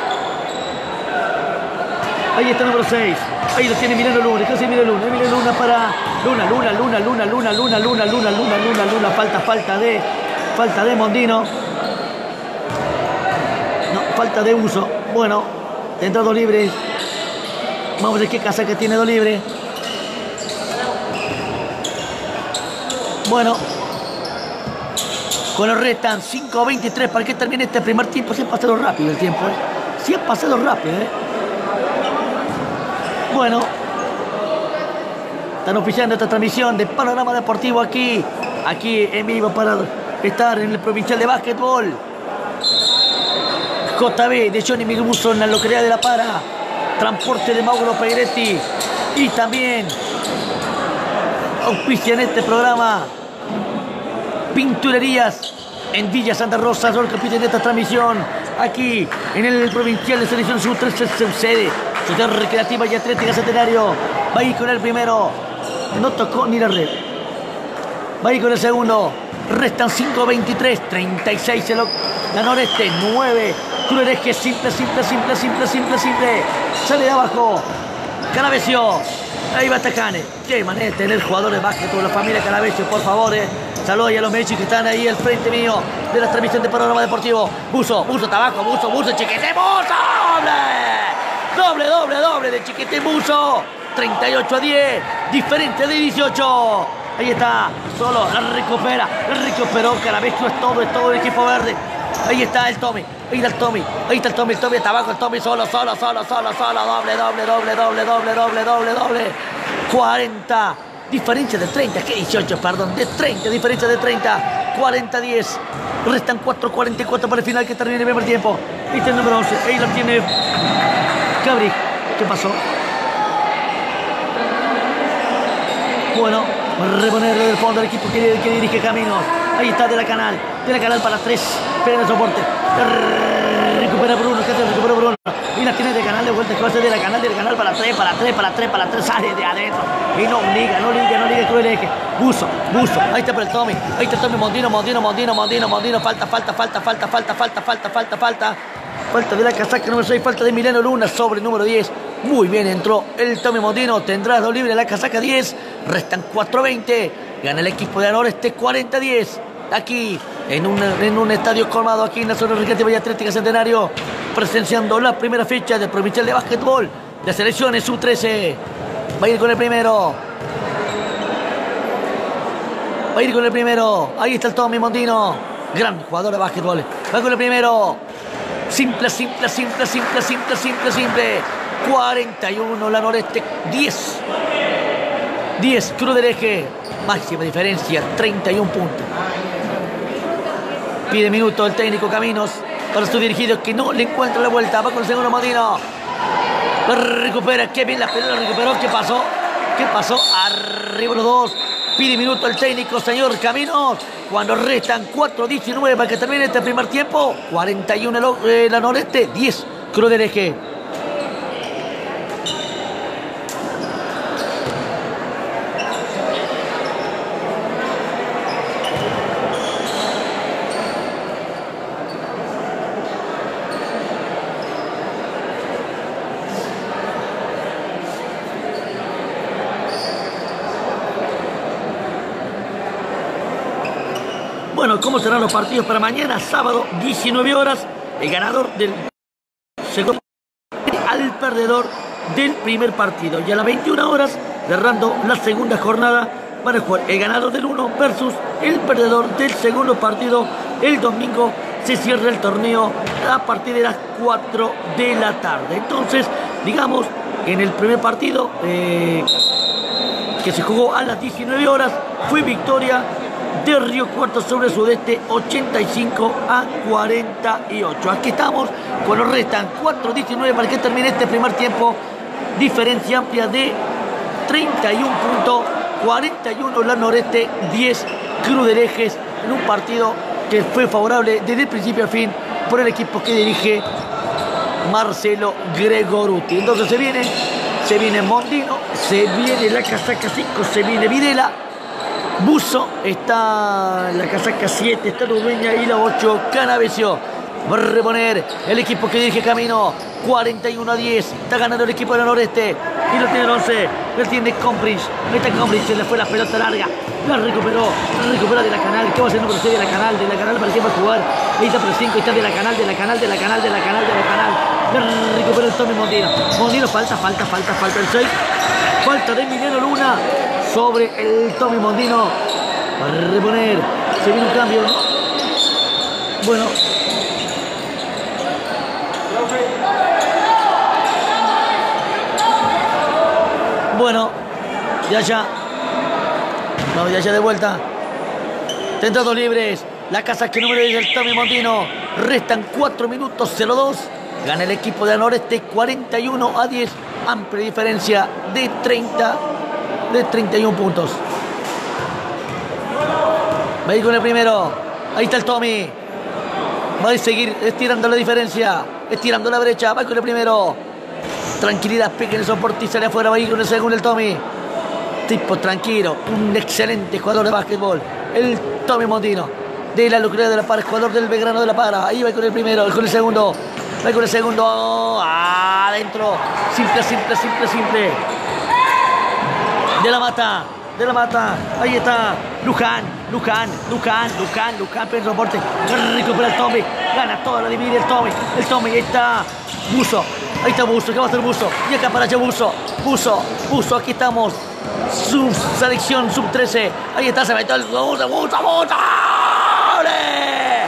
Ahí está el número seis. Ahí lo tiene Emiliano Luna. ¿Qué hace Emiliano Luna? Emiliano Luna para Luna, Luna, Luna, Luna, Luna, Luna, Luna, Luna, Luna, Luna, Luna. Falta, falta de, falta de Mondino. No, falta de uso. Bueno, entra dos libres. Vamos a ver qué casaca tiene dos libres. Bueno. Bueno, restan cinco veintitrés para que termine este primer tiempo. Si ha pasado rápido el tiempo, ¿eh? Si ha pasado rápido, ¿eh? Bueno, están oficiando esta transmisión de Panorama Deportivo aquí, aquí en vivo para estar en el Provincial de Básquetbol. J B de Johnny Miguel Buzo en la localidad de La Para. Transporte de Mauro Peiretti. Y también auspician este programa Pinturerías en Villa Santa Rosa, son capítulos de esta transmisión aquí en el Provincial de Selección Sub tres se sucede. Ciudad Recreativa y Atlética Centenario. Va ahí con el primero, no tocó ni la red. Va ahí con el segundo, restan cinco veintitrés, treinta y seis la Noreste, nueve. Cruz del Eje, simple, simple, simple, simple, simple, simple. Sale de abajo, Carabecio. Ahí va Tacane. Qué manera de tener jugadores de básquetbol, la familia Carabecio, por favor, eh. Saludos a los Medici que están ahí al frente mío de la transmisión de Panorama Deportivo. Buzo, Buzo, Tabaco, Buzo, Buzo, Chiquete, Buzo, doble. Doble, doble, doble de Chiquete, Buzo. treinta y ocho a diez, diferente de dieciocho. Ahí está, solo la recupera, la recuperó Carabecio, es todo, es todo el equipo verde. Ahí está el Tommy. Ahí está el Tommy. Ahí está el Tommy. El Tommy está abajo. El Tommy solo, solo, solo, solo, solo. Doble, doble, doble, doble, doble, doble, doble, doble. cuarenta. Diferencia de treinta. Que dieciocho, perdón. De treinta. Diferencia de treinta. cuarenta a diez. Restan cuatro cuarenta y cuatro para el final que termine el primer tiempo. Este es el número once. Ahí lo tiene Cabri. ¿Qué pasó? Bueno, reponerlo del fondo del equipo que, que dirige Caminos. Ahí está De La Canal. De La Canal para tres. Pega en el soporte. Recupera Bruno. ¿Qué hace? Recupera Bruno. Y la tiene De Canal de vuelta. ¿Qué va a hacer De La Canal? De La Canal para tres, para tres, para tres, para tres. Sale de adentro. Y no liga, no liga, no liga. Cruz del Eje. Buzo, Buzo. Ahí está para el Tommy. Ahí está el Tommy. Mondino, Mondino, Mondino, Mondino, Mondino. Falta, falta, falta, falta, falta, falta, falta, falta, falta. Falta de la casaca número seis. Falta de Mileno Luna sobre el número diez. Muy bien entró el Tommy Mondino. Tendrá dos libres la casaca diez. Restan cuatro veinte. Gana el equipo de Anoreste cuarenta a diez. Aquí en un, en un estadio colmado aquí en la zona recreativa y atlética Centenario, presenciando la primera fecha del provincial de básquetbol de selecciones sub trece. Va a ir con el primero. Va a ir con el primero. Ahí está el Tommy Mondino. Gran jugador de básquetbol. Va con el primero. Simple, simple, simple, simple, simple, simple, simple. cuarenta y uno la Noreste. diez. diez. Cruz del Eje. Máxima diferencia. treinta y un puntos. Pide minuto el técnico Caminos para su dirigido que no le encuentra la vuelta. Va con el segundo Mondino. Lo recupera. Qué bien la pelota recuperó. ¿Qué pasó? ¿Qué pasó? Arriba los dos. Pide minuto el técnico señor Caminos. Cuando restan cuatro diecinueve para que termine este primer tiempo. cuarenta y uno eh, la Noreste. diez. Cruz del Eje. Bueno, ¿cómo serán los partidos para mañana? Sábado, diecinueve horas. El ganador del segundo al perdedor del primer partido. Y a las veintiuna horas, cerrando la segunda jornada, van a jugar el ganador del uno versus el perdedor del segundo partido. El domingo se cierra el torneo a partir de las cuatro de la tarde. Entonces, digamos, en el primer partido, eh, que se jugó a las diecinueve horas, fue victoria de Río Cuarto sobre Sudeste, ochenta y cinco a cuarenta y ocho. Aquí estamos, cuando restan cuatro diecinueve para que termine este primer tiempo. Diferencia amplia de treinta y un puntos, cuarenta y uno la Noreste, diez Cruz del Eje, en un partido que fue favorable desde el principio a fin por el equipo que dirige Marcelo Gregoruti. Entonces se viene, se viene Mondino, se viene la casaca cinco, se viene Videla. Buzo, está la casaca siete, está Urdueña y la ocho, Canavesio. Va a reponer el equipo que dirige Camino, cuarenta y uno a diez, está ganando el equipo de la Noreste. Y lo tiene el once, lo tiene Compris. Ahí está Compris, se le fue la pelota larga, la recuperó, la recuperó de La Canal. ¿Qué va a hacer el número seis de La Canal? De La Canal, ¿para quién va a jugar? Ahí está por cinco, está de La Canal, de La Canal, de La Canal, de La Canal, de La Canal. La recuperó el Tommy Mondino. Mondino, falta, falta, falta, falta el seis. Falta de Emiliano Luna sobre el Tommy Mondino. Para reponer. Se viene un cambio, ¿no? Bueno. Bueno. Ya ya. No, ya ya de vuelta. Tentados libres. La casa que número diez del Tommy Mondino. Restan cuatro minutos, cero dos. Gana el equipo de Anoreste cuarenta y uno a diez. Amplia diferencia de treinta, de treinta y un puntos. Va a ir con el primero. Ahí está el Tommy. Va a seguir estirando la diferencia, estirando la brecha. Va con el primero. Tranquilidad, pique en el soporte y sale afuera. Va a ir con el segundo el Tommy. Tipo tranquilo. Un excelente jugador de básquetbol. El Tommy Mondino. De la localidad de La Parra. Jugador del Belgrano de La Parra. Ahí va con el primero. Con el segundo. Va con el segundo. Adentro. Simple, simple, simple, simple. De la mata. De la mata. Ahí está. Luján. Luján. Luján. Luján. Luján. Pero el soporte. Recupera el Tommy. Gana toda la divide el Tommy. El Tommy. Ahí está. Buzo. Ahí está Buzo. ¿Qué va a hacer Buzo? Y acá para allá Buzo. Buzo. Buzo. Aquí estamos. Sub selección sub trece. Ahí está. Se metió el Buzo. Buzo. Buzo.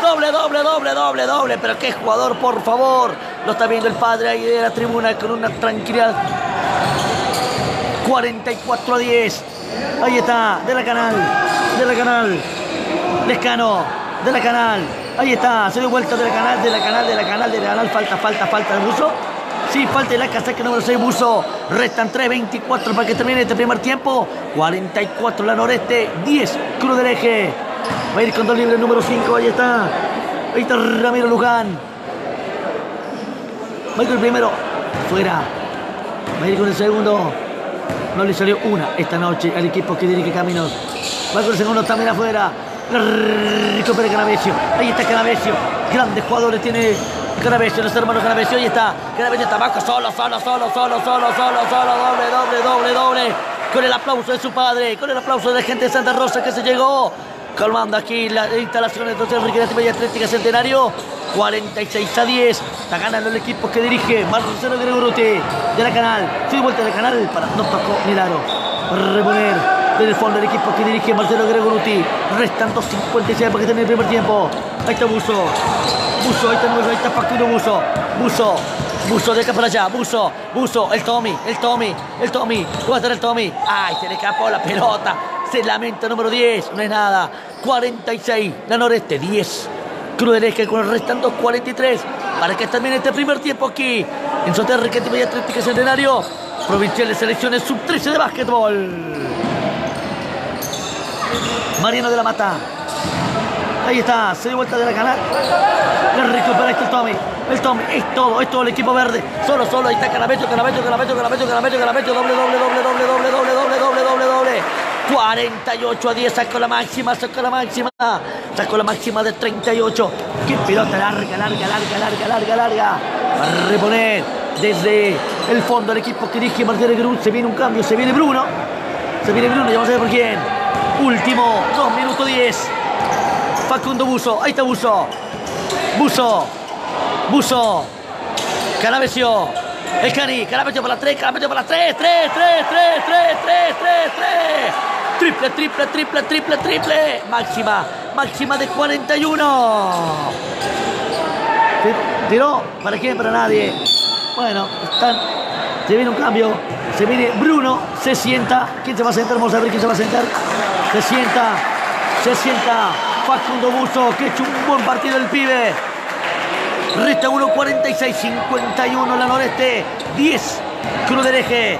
Doble, doble, doble, doble, doble. Pero qué jugador, por favor. Lo está viendo el padre ahí de la tribuna con una tranquilidad. cuarenta y cuatro a diez. Ahí está, de la Canal. De la Canal. Lescano, de la Canal. Ahí está, se dio vuelta de la Canal, de la Canal, de la Canal, de la Canal. Falta, falta, falta de Buzo. Sí, falta de la casaca número seis, Buzo. Restan tres veinticuatro para que termine este primer tiempo. cuarenta y cuatro la Noreste, diez Cruz del Eje. Va a ir con dos libres número cinco, ahí está. Ahí está Ramiro Luján. Va a ir con el primero, fuera. Va a ir con el segundo. No le salió una esta noche al equipo que dirige Caminos. Va con el segundo también afuera. Recupera Canavesio. Ahí está Canavesio. Grandes jugadores tiene Canavesio, los hermanos Canavesio. Ahí está. Canavesio está abajo. Solo, solo, solo, solo, solo, solo, solo. Doble, doble, doble, doble. Con el aplauso de su padre. Con el aplauso de la gente de Santa Rosa que se llegó. Calmando aquí las instalaciones de Enrique Media Atlética Centenario. cuarenta y seis a diez. Está ganando el equipo que dirige Marcelo Gregoruti de la Canal. Sigue vuelta de Canal. Para, no tocó Milaro. Para reponer desde el fondo el equipo que dirige Marcelo Gregoruti. Restan dos cincuenta y seis para que termine el primer tiempo. Ahí está Buzo. Buzo, ahí está nuevo. Ahí está Facundo Buzo. Buzo. Buzo de acá para allá. Buzo. Buzo. El Tommy. El Tommy. El Tommy. ¿Cómo va a estar el Tommy? Ay, se le escapó la pelota. Se lamenta número diez. No es nada. cuarenta y seis. La Noreste. diez. Cruz del Eje con el restando cuarenta y tres para que termine este primer tiempo aquí en Santa Enrique Media Atlética Centenario. Provincial de Selecciones sub trece de básquetbol. Mariano de la Mata. Ahí está, se dio vuelta de la Canal. Le recupera este el Tommy. El Tommy, es todo, es todo el equipo verde. Solo, solo, ahí está Canavecho, Canavecho, Canavecho, Canavecho, Canavecho, Canavecho. Doble, doble, doble, doble, doble, doble, doble, doble, doble, doble. cuarenta y ocho a diez, sacó la máxima, sacó la máxima. Sacó la máxima de treinta y ocho. Qué pelota larga, larga, larga, larga, larga, larga. Para reponer desde el fondo el equipo que dirige Marcelo Gregoruti. Se viene un cambio, se viene Bruno. Se viene Bruno, ya vamos a ver por quién. Último, dos minutos diez. Facundo Buzo, ahí está Buzo. Buzo. Buzo. Canavesio. El Cani, Canavesio para la tres, Canavesio para la tres, tres, tres, tres, tres, tres, tres, tres. Triple, triple, triple, triple, triple. Máxima, máxima de cuarenta y uno. ¿Tiró? ¿Para quién? Para nadie. Bueno, están. Se viene un cambio. Se viene Bruno, se sienta. ¿Quién se va a sentar? Vamos a ver quién se va a sentar. Se sienta, se sienta Facundo Buzo, que ha hecho un buen partido el pibe. Resta uno cuarenta y seis, cincuenta y uno la Noreste, diez Cruz del Eje.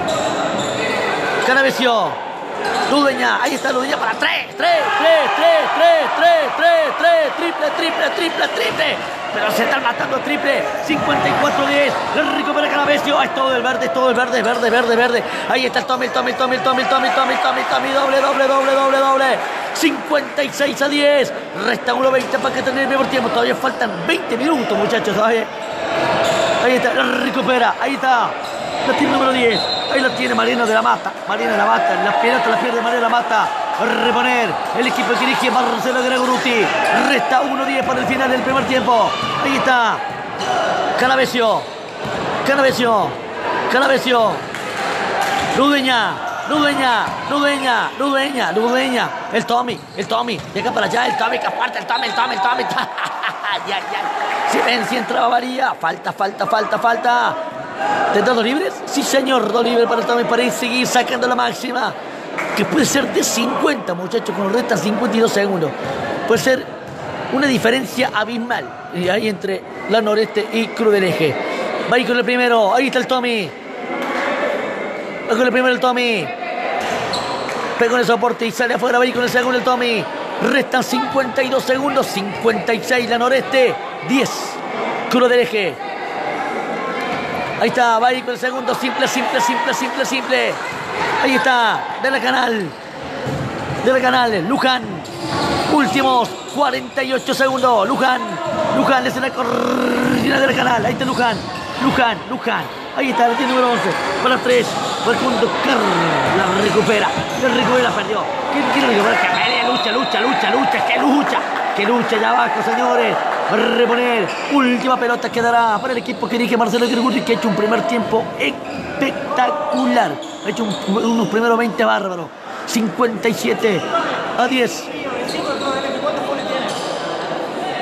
Canavesio, Ludeña, ahí está Ludeña para tres, tres, tres, tres, tres, tres, tres, tres, triple, triple, triple, triple. Pero se están matando triple, cincuenta y cuatro a diez. Le recupera Canavesio, es todo el verde, es todo el verde, verde, verde, verde. Ahí está el Tommy, el Tommy, el Tommy, el Tommy, el Tommy, Tommy, Tommy, Tommy, doble, doble, doble, doble, doble. cincuenta y seis a diez. Resta uno veinte para que termine el primer tiempo. Todavía faltan veinte minutos, muchachos. Todavía. Ahí está, la recupera. Ahí está. La tiene número diez. Ahí la tiene Mariano de la Mata. Mariano de la Mata. La pelota la pierde Mariano de la Mata. A reponer el equipo que dirige Marcelo Gregoruti. Resta uno diez para el final del primer tiempo. Ahí está. Canavesio. Canavesio. Canavesio. Ludeña. Ludeña, Ludeña, Ludeña, Ludeña. El Tommy, el Tommy. De acá para allá, el Tommy, que aparte, el Tommy, el Tommy, el Tommy. Ya, ya. Si ven, si entraba María. Falta, falta, falta, falta. ¿Tendrá dos libres? Sí, señor, dos libres para el Tommy para ir seguir sacando la máxima. Que puede ser de cincuenta, muchachos, con restan cincuenta y dos segundos. Puede ser una diferencia abismal. Y ahí entre la Noreste y Cruz del Eje. Va ahí con el primero. Ahí está el Tommy. Va con el primero el Tommy. Pega con el soporte y sale afuera. Va ahí con el segundo el Tommy. Restan cincuenta y dos segundos. cincuenta y seis la Noreste. diez Cruz del Eje. Ahí está. Va ahí con el segundo. Simple, simple, simple, simple, simple. Ahí está. De la Canal. De la Canal. Luján. Últimos cuarenta y ocho segundos. Luján. Luján es la corrida de la Canal. Ahí está Luján. Luján. Luján. Ahí está. El número once. Para tres. Facundo Carlos. La recupera. La recupera. La perdió. ¿Quién quiere recuperar? Que pelea. Lucha, lucha, lucha, lucha. Que lucha. Que lucha allá abajo, señores. A reponer. Última pelota quedará para el equipo que dirige Marcelo Gregoruti, que ha hecho un primer tiempo espectacular. Ha hecho un, unos primeros veinte bárbaros. cincuenta y siete a diez.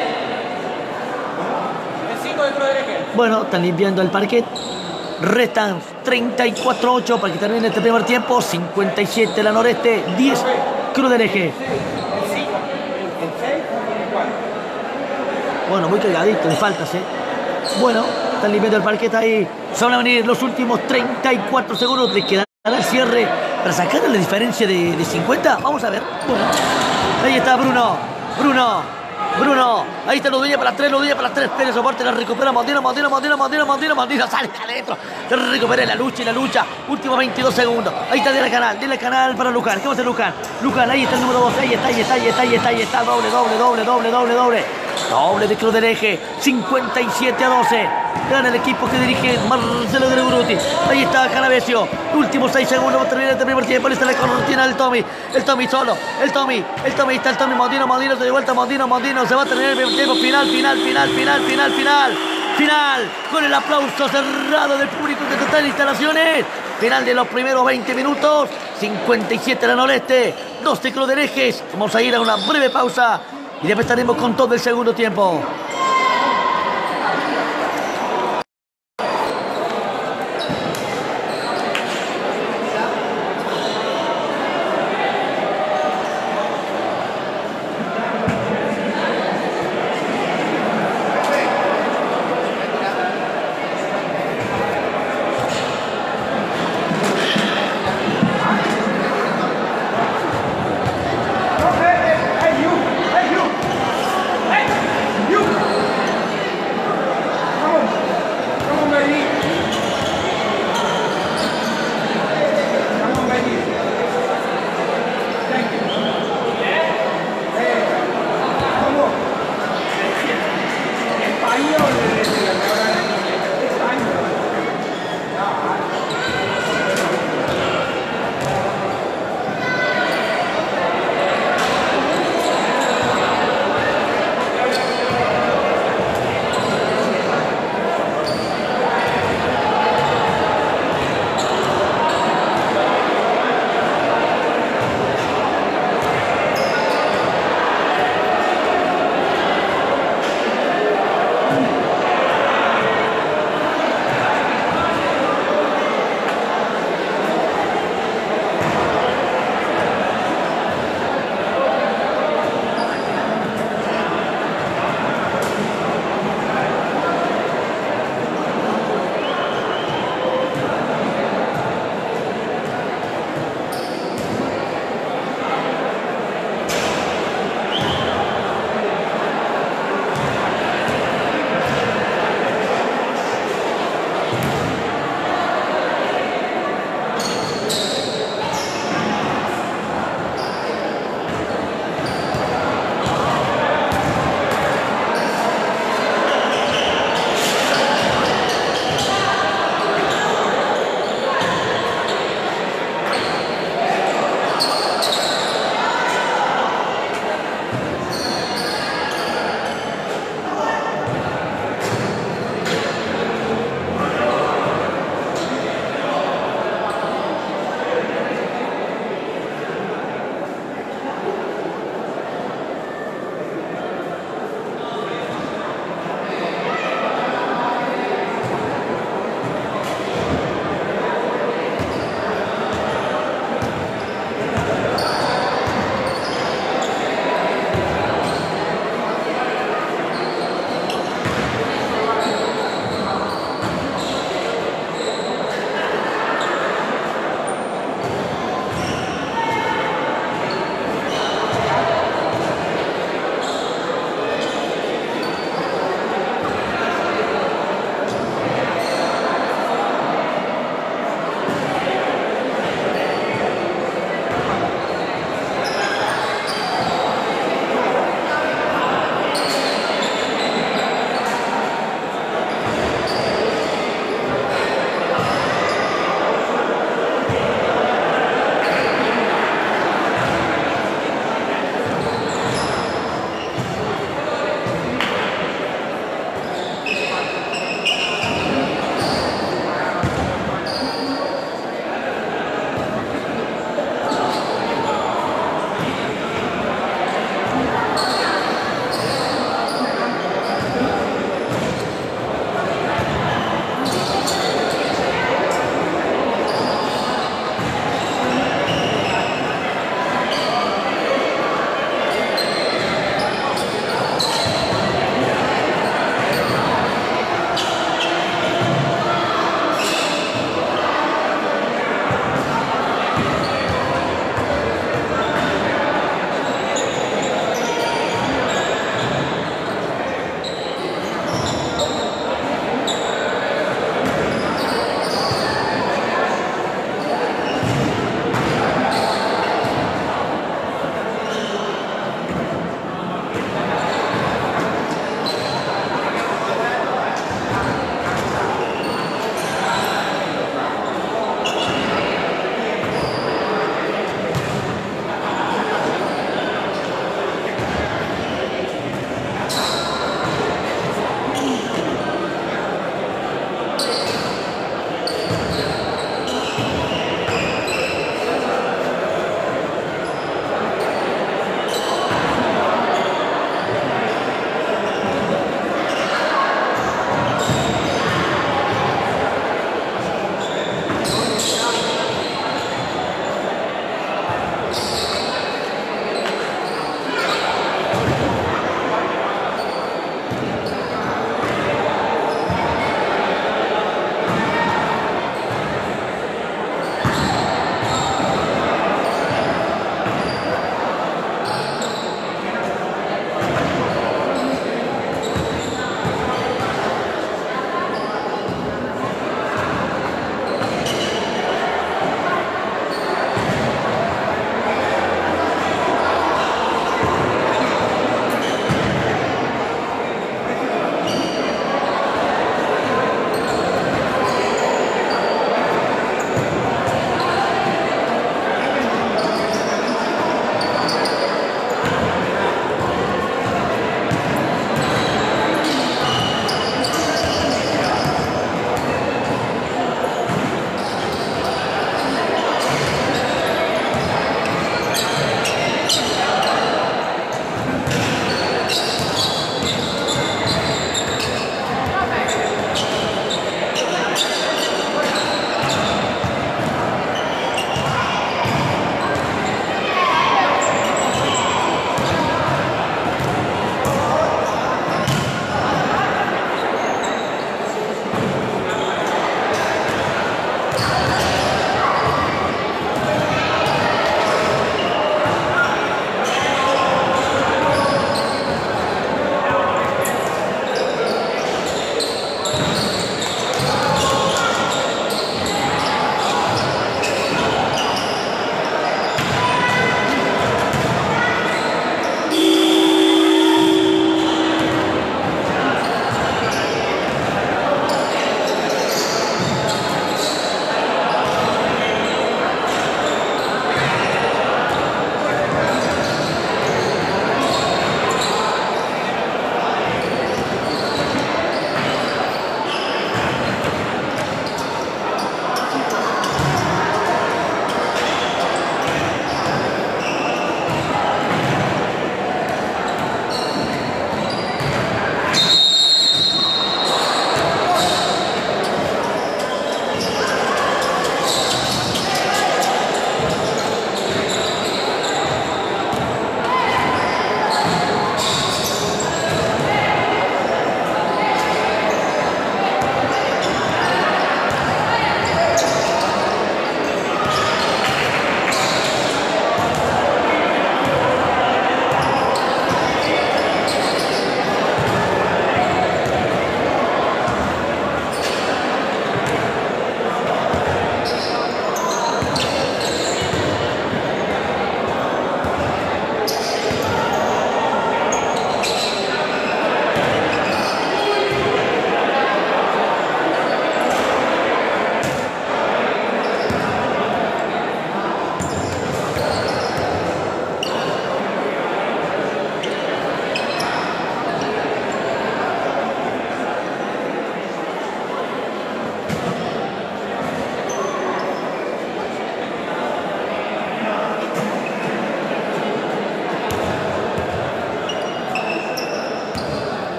Bueno, están limpiando el parquet. Restan treinta y cuatro ocho para que termine este primer tiempo. cincuenta y siete la Noreste, diez Cruz del Eje. Bueno, muy cargadito de faltas, ¿eh? Bueno, están limpiando el parquet ahí. Se van a venir los últimos treinta y cuatro segundos. Les quedará el cierre para sacar la diferencia de, de cincuenta. Vamos a ver. Bueno, ahí está Bruno. Bruno. Bruno, ahí está Ludilla para las tres, Ludilla para las tres, Pérez soporte, la recupera Mondino, Mondino, Mondino, Mondino, Mondino, Mondino, sale adentro, se recupera la lucha y la lucha, últimos veintidós segundos, ahí está Dile Canal, Dile Canal para Lucan, ¿qué va a hacer Lucan? Lucan, ahí está el número dos, ahí está, ahí está, ahí está, ahí está, ahí está, doble, doble, doble, doble, doble, doble, doble de Cruz del Eje, cincuenta y siete a doce, gana el equipo que dirige Marcelo de Bruti, ahí está Canavesio, últimos seis segundos para terminar este primer tiempo, ahí está la cortina del Tommy, el Tommy solo, el Tommy, el Tommy, ahí está el Tommy, Mondino, Mondino, se de vuelta, Mondino, Mondino, se va a terminar el primer tiempo, final, final, final, final, final, final, final, con el aplauso cerrado del público que está en instalaciones, final de los primeros veinte minutos, cincuenta y siete la Noreste, doce Cruz del Eje, vamos a ir a una breve pausa y después estaremos con todo el segundo tiempo. You!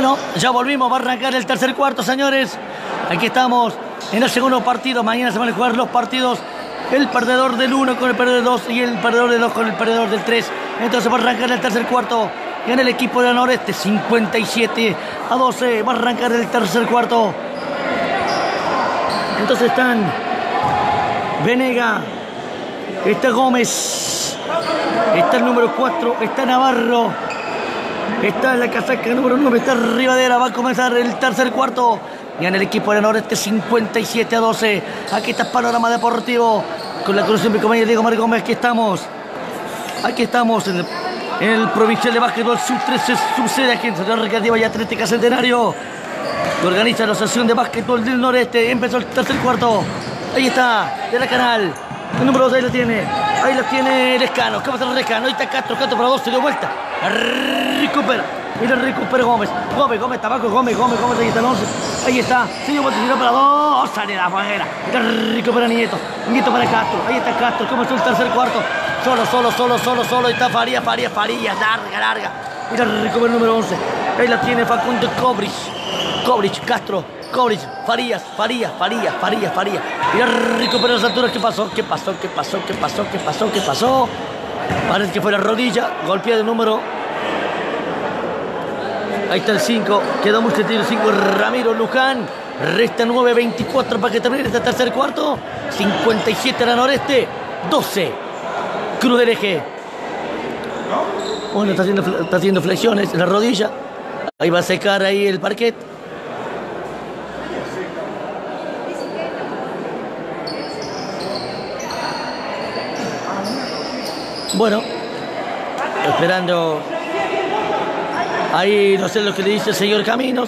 Bueno, ya volvimos, va a arrancar el tercer cuarto, señores. Aquí estamos en el segundo partido. Mañana se van a jugar los partidos. El perdedor del uno con el perdedor del dos y el perdedor del dos con el perdedor del tres. Entonces va a arrancar el tercer cuarto. Gana el equipo de la Noreste cincuenta y siete a doce. Va a arrancar el tercer cuarto. Entonces están Venega, está Gómez, está el número cuatro, está Navarro, está la casaca número nueve, está Rivadera. Va a comenzar el tercer cuarto. Gana el equipo de la Noreste cincuenta y siete a doce. Aquí está Panorama Deportivo con la conducción de mi compañero Diego Mar Gómez. Aquí estamos. Aquí estamos en el, en el Provincial de Básquetbol sub trece, sucede aquí en Ciudad Recreativa y Atlética Centenario. Que organiza la Asociación de Básquetbol del Noreste. Empezó el tercer cuarto. Ahí está, de la Canal. El número dos, ahí lo tiene. Ahí lo tiene Lescano. ¿Qué va a hacer Lescano? Ahí está Castro. Castro para dos, se dio vuelta. Recupera. Mira, recupera Gómez. Gómez, Gómez, Tabaco, Gómez, Gómez, Gómez. Ahí está el once. Ahí está. Se dio vuelta, se dio para dos. Sale la fuera. Recupera Nieto. Nieto para Castro. Ahí está Castro. ¿Cómo está el tercer cuarto? Solo, solo, solo, solo, solo. Ahí está Farías, Farías, Farías. Larga, larga. Mira, recupera el número once. Ahí la tiene Facundo Cobrich. Cobrich, Castro. Cobrich, Farías, Farías, Farías, Farías, Farías. Mira, recupera las alturas. ¿Qué pasó? ¿Qué pasó? ¿Qué pasó? ¿Qué pasó? ¿Qué pasó? ¿Qué pasó? Parece que fue la rodilla. Golpea de número. Ahí está el cinco. Quedó muy sentido el cinco. Ramiro Luján. Resta nueve veinticuatro para que termine este tercer cuarto. cincuenta y siete a la Noreste. doce. Cruz del Eje. Bueno, está haciendo, está haciendo flexiones en la rodilla. Ahí va a secar ahí el parquet. Bueno, esperando. Ahí no sé lo que le dice el señor Caminos.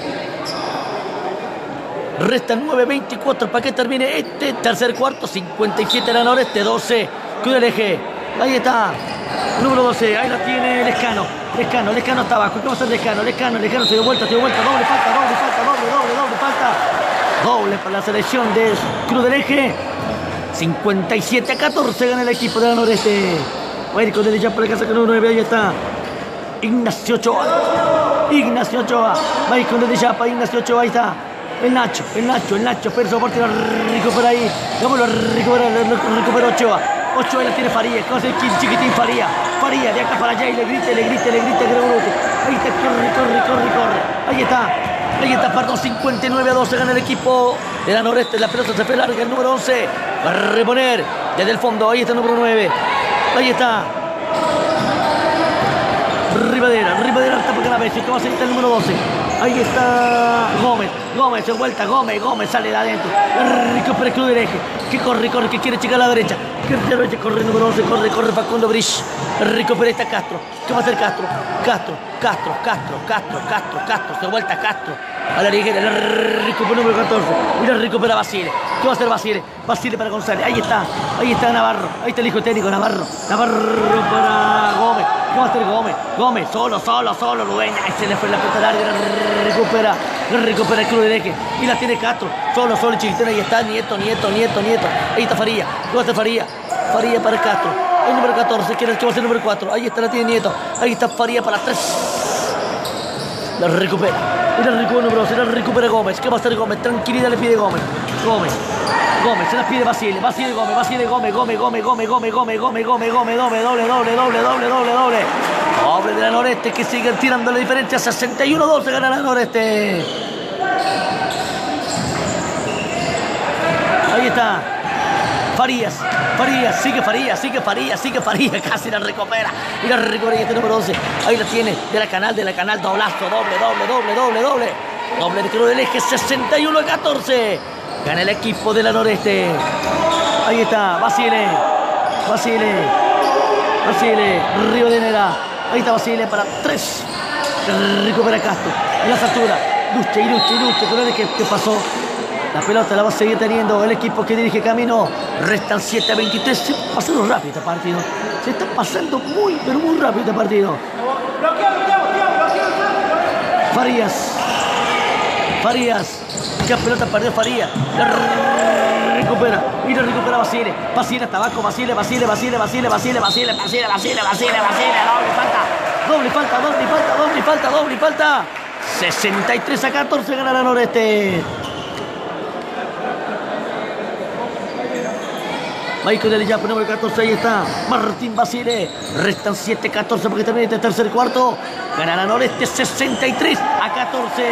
Restan nueve veinticuatro para que termine este tercer cuarto. cincuenta y siete a la Noreste, doce. Cruz del Eje. Ahí está. Número doce. Ahí la tiene Lescano. Lescano, Lescano está abajo. ¿Qué va a hacer Lescano? Lescano, Lescano se dio vuelta, se dio vuelta. Doble falta, doble falta, doble, doble, doble falta. Doble para la selección de Cruz del Eje. cincuenta y siete a catorce gana el equipo de la Noreste. Va a ir con derecha para el casa con el nueve. Ahí está Ignacio Ochoa. Ignacio Ochoa. Va a ir con derecha para Ignacio Ochoa. Ahí está el Nacho, el Nacho, el Nacho. Pero soporte lo recupera ahí. Vamos a recuperar, recupera Ochoa. Ochoa la tiene Farías. ¿Qué va a hacer chiquitín Farías? Farías de acá para allá y le grite, le grite, le grite. Ahí está, corre, corre, corre, corre. Ahí está. Ahí está, perdón, cincuenta y nueve a doce gana el equipo de la Noreste. La pelota se fue larga, el número once. Va a reponer desde el fondo. Ahí está el número nueve. Ahí está. Rivadera, Rivadera está por la vez. ¿Qué va a hacer el número doce? Ahí está Gómez. Gómez se vuelta, Gómez, Gómez sale de adentro. Recupera el Cruz del Eje. Que corre, corre, que quiere checar a la derecha. Que derecha, corre el número once, corre, corre Facundo Brich. Recupera esta Castro. ¿Qué va a hacer Castro? Castro, Castro, Castro, Castro, Castro, Castro. Se vuelta Castro. A la liguera, recupera el número catorce. Y la recupera Basile. ¿Qué va a hacer Basile? Basile para González. Ahí está, ahí está Navarro. Ahí está el hijo técnico Navarro. Navarro para Gómez. ¿Qué va a hacer Gómez? Gómez, solo, solo, solo, Lueña. Ahí se le fue la pelota larga. Recupera, recupera el Cruz del Eje. Y la tiene Castro. Solo, solo, chiquitena. Ahí está Nieto, Nieto, Nieto, Nieto. Ahí está Faría. ¿Qué va a hacer Faría? Faría para Castro. El número catorce, que va a ser el número cuatro. Ahí está, la tiene Nieto. Ahí está Faría para tres. La recupera. Y la recupera el número doce. La recupera Gómez. ¿Qué va a hacer Gómez? Tranquilidad le pide Gómez. Gómez. Gómez, se la pide Basile, Basile Gómez, Basile Gómez, Gómez, Gómez, Gómez, Gómez, Gómez, Gómez, Gómez, Gómez, doble, doble, doble, doble, doble, doble, doble. Doble de la Noreste que sigue tirando la diferencia. sesenta y uno a doce gana la Noreste. Ahí está. Farías, Farías, sigue Farías, sigue Farías, sigue Farías, casi la recupera. Y la recupera y este número once. Ahí la tiene, de la Canal, de la Canal, doblazo, doble, doble, doble, doble, doble. Doble de Cruz del Eje, sesenta y uno a catorce. Gana el equipo de la Noreste. Ahí está, Basile. Basile. Basile. Río de Nera. Ahí está Basile para tres. Recupera Castro. En las alturas. Lucha y lucha y lucha. ¿Qué, ¿Qué pasó? La pelota la va a seguir teniendo el equipo que dirige Camino. Restan siete a veintitrés. Se está pasando rápido este partido. Se está pasando muy, pero muy rápido este partido. Farías. Farías. ¿Qué pelota perdió Farías? La recupera. Y la recupera Basile. Basile hasta abajo. Basile, Basile, Basile, Basile, Basile, Basile, Basile, Basile, Basile, Basile. Doble falta. Doble falta, doble falta, doble falta, doble falta. sesenta y tres a catorce gana la Noreste. Michael del Yapo, número catorce, ahí está Martín Basile. Restan siete catorce porque termina este tercer cuarto. Gana la Noreste sesenta y tres a catorce.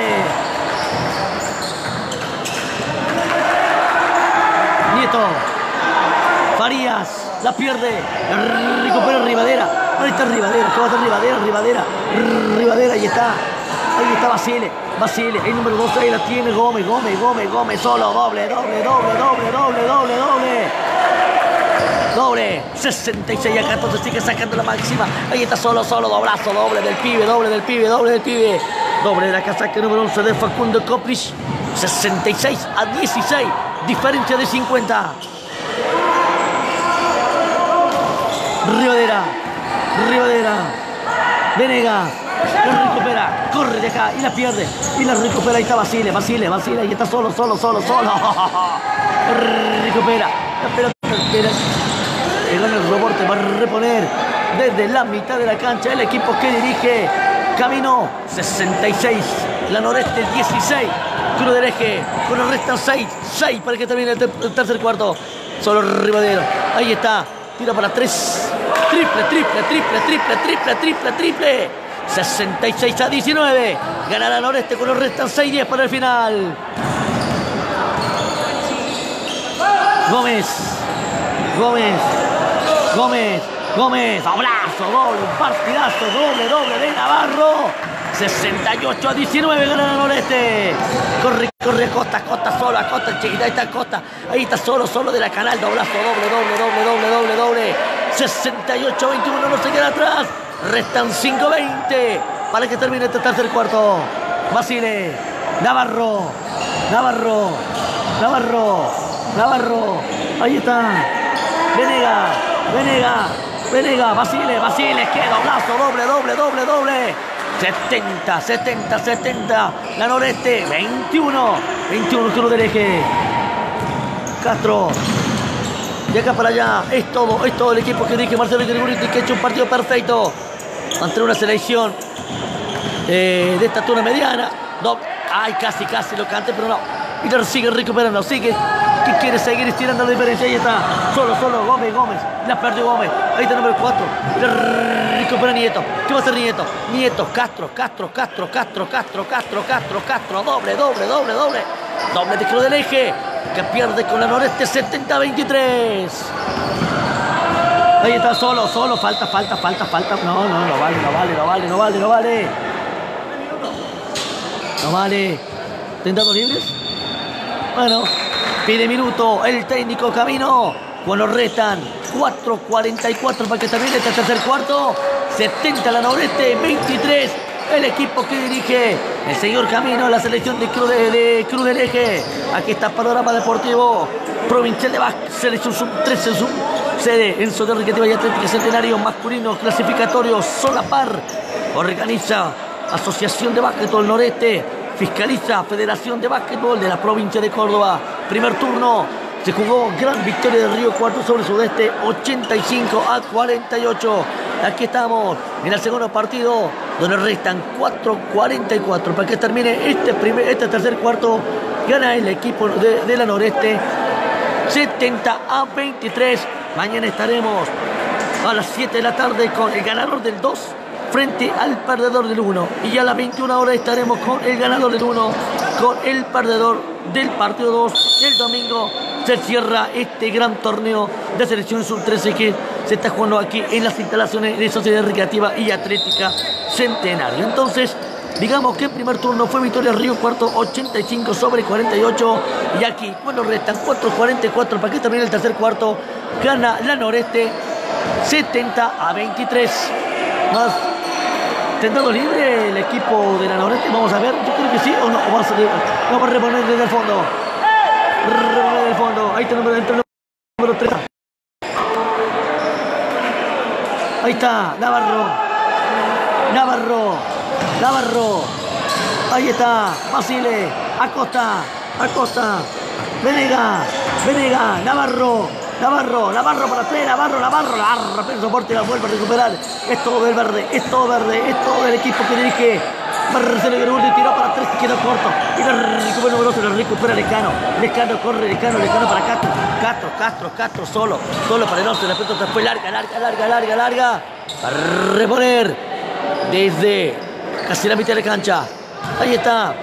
Nieto. Farías. La pierde. Recupera Rivadera. Ahí está Rivadera. ¿Qué va a hacer Rivadera? Rivadera. Rivadera. Ahí está. Ahí está Basile. Basile. El número doce. Ahí la tiene Gómez. Gómez. Gómez. Gómez. Solo. Doble. Doble. Doble. Doble. Doble. Doble. Doble. Doble, sesenta y seis a catorce, sigue sacando la máxima. Ahí está solo, solo, doblazo, doble del pibe, doble del pibe, doble del pibe. Doble de la casaca número once de Facundo Coprich. sesenta y seis a dieciséis, diferencia de cincuenta. Rivadera, Rivadera, Venegas, la recupera, corre de acá y la pierde. Y la recupera, ahí está Basile, Basile, Basile, ahí está solo, solo, solo, solo. Recupera, la pelota, espera. El rebote va a reponer desde la mitad de la cancha el equipo que dirige Camino. Sesenta y seis, la Noreste dieciséis. Cruz del Eje, bueno, restan seis, seis para que termine el, ter el tercer cuarto. Solo Rivadero, ahí está, tira para tres. Triple, triple, triple, triple, triple, triple, triple. sesenta y seis a diecinueve. Gana la Noreste cuando restan seis diez para el final. Gómez, Gómez. Gómez, Gómez, doblazo, doble, un partidazo, doble, doble de Navarro. sesenta y ocho a diecinueve gana la Noreste. Corre, corre, Costa, Costa, solo, a Costa, chiquita, ahí está Costa. Ahí está solo, solo de la Canal, doblazo, doble, doble, doble, doble, doble, doble. sesenta y ocho a veintiuno, no se queda atrás. Restan cinco veinte para que termine este tercer cuarto. Basile, Navarro, Navarro, Navarro, Navarro. Ahí está. Venega. Venega, Venega, Basile, Basile, que doblazo, doble, doble, doble, doble. setenta, setenta, setenta. La Noreste, veintiuno, veintiuno, Cruz del Eje. Castro. De acá para allá, es todo, es todo el equipo que dirige Marcelo Griguriti, que ha hecho un partido perfecto ante una selección eh, de estatura mediana. No, ay, casi, casi lo cante, pero no. Y lo sigue recuperando, sigue. Que quiere seguir estirando la diferencia. Ahí está. Solo, solo. Gómez, Gómez. La perdió Gómez. Ahí está el número cuatro. Recupera Nieto. ¿Qué va a hacer Nieto? Nieto. Castro, Castro, Castro, Castro, Castro, Castro, Castro, Castro. Doble, doble, doble, doble. Doble de Cruz del Eje. Que pierde con la Noreste setenta a veintitrés. Ahí está solo, solo. Falta, falta, falta, falta. No, no, no vale, no vale, no vale, no vale, no vale. No vale. ¿Tentados libres? Bueno. Pide minuto el técnico Camino. Cuando restan cuatro cuarenta y cuatro para que termine este tercer cuarto. setenta la Noreste, veintitrés el equipo que dirige el señor Camino, la selección de Cruz, de, de Cruz del Eje. Aquí está Panorama Deportivo Provincial de Básquet, selección sub trece, sub sede en Zona Recreativa y Atlética Centenario masculino clasificatorio Solapar. Organiza Asociación de Básquetbol Noreste. Fiscaliza Federación de Básquetbol de la provincia de Córdoba. Primer turno se jugó gran victoria de Río Cuarto sobre Sudeste, ochenta y cinco a cuarenta y ocho. Aquí estamos en el segundo partido, donde restan cuatro cuarenta y cuatro para que termine este, primer, este tercer cuarto. Gana el equipo de, de la Noreste setenta a veintitrés. Mañana estaremos a las siete de la tarde con el ganador del dos frente al perdedor del uno. Y ya a las veintiuna horas estaremos con el ganador del uno, con el perdedor del partido dos. El domingo se cierra este gran torneo de selección sub trece que se está jugando aquí en las instalaciones de Sociedad Recreativa y Atlética Centenario. Entonces, digamos que el primer turno fue victoria Río Cuarto ochenta y cinco sobre cuarenta y ocho. Y aquí, bueno, restan cuatro cuarenta y cuatro para que termine el tercer cuarto. Gana la Noreste setenta a veintitrés. Más tentado libre el equipo de la Noreste. Vamos a ver, yo creo que sí o no. Vamos a, vamos a reponer desde el fondo. Reponer desde el fondo. Ahí está el número, el número tres. Ahí está, Navarro. Navarro. Navarro. Ahí está, Basile. Acosta. Acosta. Venegas. Venegas. Navarro. Navarro, Navarro para tres, Navarro, Navarro, Navarro, el soporte la vuelve a recuperar. Es todo del verde, es todo verde, es todo del equipo que dirige Marcelo Geruldi tiró para tres, quedó corto. Y la recupera número doce, la recupera Lecano. Lecano corre, Lecano, Lecano para Castro. Castro, Castro, Castro solo. Solo para el once, la pelota fue larga, larga, larga, larga, larga. A reponer desde casi la mitad de la cancha. Ahí está.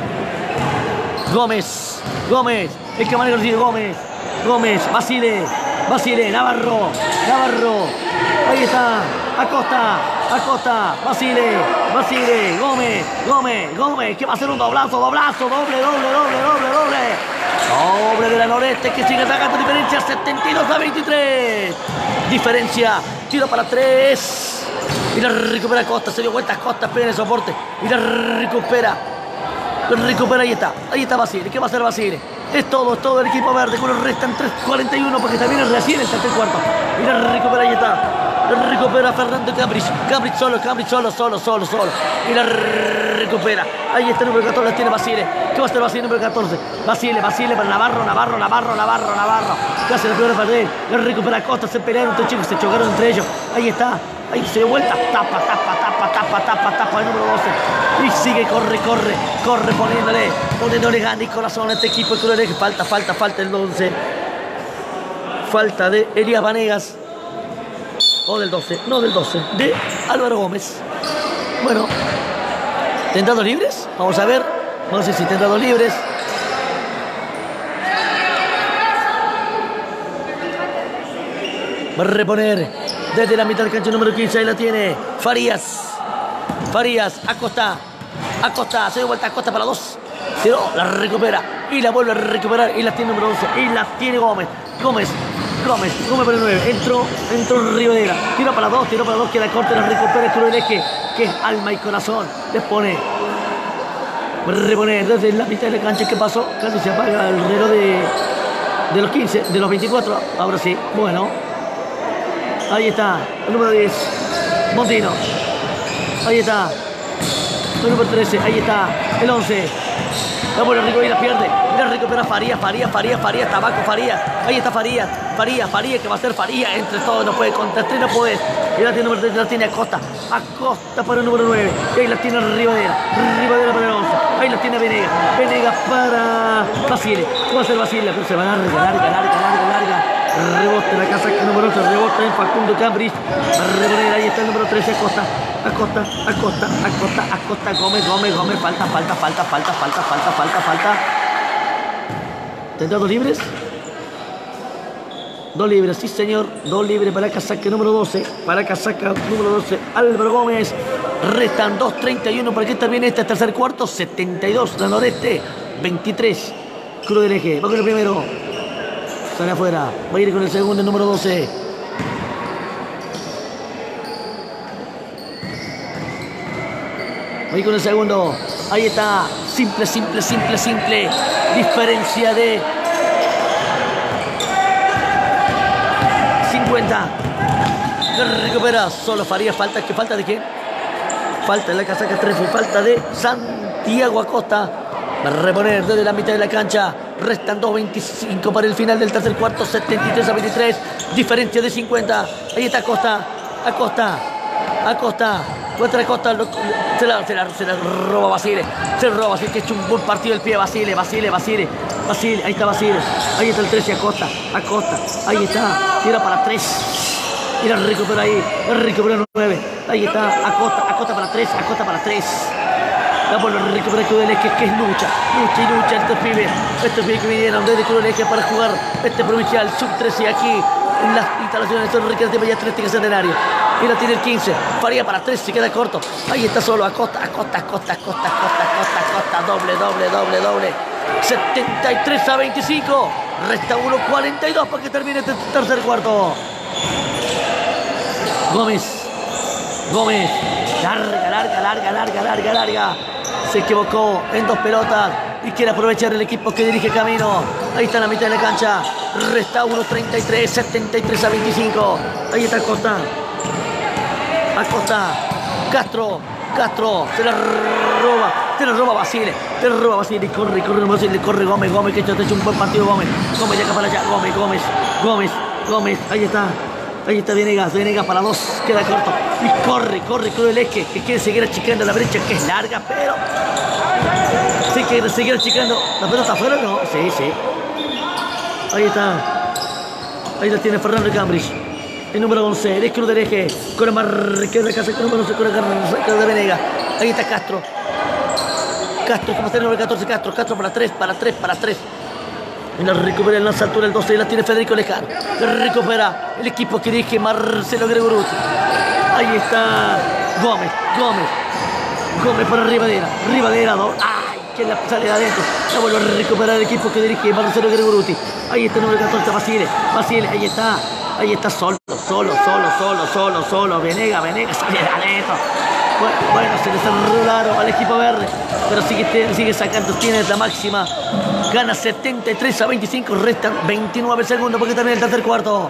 Gómez, Gómez, el que maneja el Gómez. Gómez, Basile, Basile, Navarro, Navarro. Ahí está. Acosta, Acosta, Basile, Basile, Gómez, Gómez, Gómez, que va a hacer un doblazo, doblazo, doble, doble, doble, doble, doble. Doble de la Noreste que sigue sacando diferencia, setenta y dos a veintitrés. Diferencia, tiro para tres. Y la recupera Acosta, se dio vuelta Acosta, pega en el soporte. Y la recupera, la recupera, ahí está, ahí está Basile. ¿Qué va a hacer Basile? Es todo, es todo el equipo verde, con los restan tres cuarenta y uno porque también es recién el tercer cuarto. Y la recupera, ahí está. La recupera Fernando Cambridge. Cambridge solo, Cambridge solo, solo, solo, solo. Y la recupera. Ahí está el número catorce, la tiene Basile. ¿Qué va a hacer Basile, número catorce? Basile, Basile para Navarro, Navarro, Navarro, Navarro, Navarro. ¿Qué hace la primera parte? La recupera Costa, se pelearon entre chicos, se chocaron entre ellos. Ahí está. Ahí se dio vuelta. Tapa, tapa, tapa, tapa, tapa, tapa. El número doce. Y sigue, corre, corre, corre, poniéndole, poniéndole ganas y corazón a este equipo. Falta, falta, falta el once. Falta de Elías Vanegas. O del doce, no del doce, de Álvaro Gómez. Bueno, ¿tentados libres? Vamos a ver. Vamos a ver si tentados libres. Va a reponer desde la mitad del cancha número quince. Ahí la tiene Farías. Farías, Acosta. Acosta, se dio vuelta Acosta para dos. Tiró, la recupera y la vuelve a recuperar. Y la tiene número doce. Y la tiene Gómez. Gómez. Gómez, Gómez para el nueve, entró, entró Rivadera, tira para dos, tiró para dos, queda corte, la recupera el Crueleje, que es alma y corazón, les pone, reponer desde la mitad de la cancha. ¿Qué pasó? Casi se apaga el reloj de, de los quince, de los veinticuatro, ahora sí, bueno, ahí está, el número diez, Montino, ahí está, el número trece, ahí está, el once, la vuelve Rico y la pierde. La recupera Farías, Farías, Farías, Farías, Tabaco, Farías. Ahí está Farías, Farías, Farías, que va a ser Farías. Entre todos no puede, contra tres no puede. Y la tiene número tres, la tiene Acosta. Acosta para el número nueve. Y ahí la tiene Rivadera. Rivadera para el once. Ahí la tiene Venegas. Venegas para Basile. ¿Cómo va a ser Basile? Pero se va a larga, larga, larga, larga, larga. Rebote la casaca número ocho. Rebota en Facundo Cambridge. Reponer, ahí está el número trece, Acosta. Acosta, Acosta, Acosta, Acosta, Gómez, Gómez, Gómez. Falta, falta, falta, falta, falta, falta, falta, falta. ¿Tentados libres? Dos libres, sí señor. Dos libres para casaca número doce. Para casaca número doce, Álvaro Gómez. Restan dos treinta y uno para que termine este tercer cuarto. setenta y dos, la Noreste. veintitrés, Cruz del Eje. Va con el primero. Sale afuera. Va a ir con el segundo, el número doce. Va a ir con el segundo. Ahí está. Simple, simple, simple, simple. Diferencia de cincuenta. Recupera solo Farías. Falta, ¿qué falta de qué? Falta en la casaca trece. Falta de Santiago Acosta. Va a reponer desde la mitad de la cancha. Restan dos veinticinco para el final del tercer cuarto. setenta y tres a veintitrés. Diferencia de cincuenta. Ahí está Acosta. Acosta. Acosta. Nuestra Acosta se la, se, la, se la roba Basile. Se roba Basile, que ha hecho un buen partido del pie. Basile, Basile, Basile. Basile, ahí está Basile. Ahí está el trece, Acosta. Acosta. Ahí está. Tira para tres. Y la recupera ahí. La recupera el nueve. Ahí está. Acosta. Acosta para tres. Acosta para tres. La vuelve a recuperar Crueleje, que es lucha. Lucha y lucha estos pibes. Estos pibes que vinieron desde Crueleje para jugar este provincial sub trece aquí en las instalaciones de Enrique de Bella Atlética Centenario. Y la tiene el quince. Faría para tres, se queda corto. Ahí está solo Acosta, Acosta, Acosta, Acosta, Acosta, Acosta, Acosta. Doble, doble, doble, doble. setenta y tres a veinticinco. Resta uno cuarenta y dos para que termine este tercer cuarto. Gómez. Gómez. Larga, larga, larga, larga, larga, larga. Se equivocó en dos pelotas y quiere aprovechar el equipo que dirige Camino. Ahí está en la mitad de la cancha. Resta uno treinta y tres, setenta y tres a veinticinco. Ahí está Acosta. Acosta. Castro. Castro. Se la roba. Se la roba Basile. Se la roba Basile. Corre, corre, Basile. Corre Gómez. Gómez, que ha hecho un buen partido Gómez. Gómez ya acá para allá. Gómez, Gómez. Gómez. Gómez. Ahí está. Ahí está Venegas. Venegas para dos. Queda corto. Y corre, corre, Cruz del Eje, que quiere seguir achicando la brecha, que es larga, pero... Sí, quiere seguir achicando. ¿La pelota afuera? No, sí, sí. Ahí está. Ahí la tiene Fernando Cambridge. El número once, el Cruz del Eje. Con la marca de la casa, con el número once, con la marca de Venega. Ahí está Castro. Castro, como está el número catorce, Castro. Castro para tres, para tres, para tres. Y la recupera en lanza altura el doce, y la tiene Federico Lejano. La recupera el equipo que dirige Marcelo Gregoruti. Ahí está Gómez, Gómez. Gómez para Rivadera. Rivadera, no. ¡Ay! Que la sale de adentro. La vuelve a recuperar el equipo que dirige Marcelo Gregoruti. Ahí está el número catorce, Basile. Basile, ahí está. Ahí está solo, solo, solo, solo, solo, solo. Venega, Venega, sale de adentro. Bueno, bueno, se les enrolaron al equipo verde, pero sigue, sigue sacando, tiene la máxima. Gana setenta y tres a veinticinco, restan veintinueve segundos porque termina el tercer cuarto.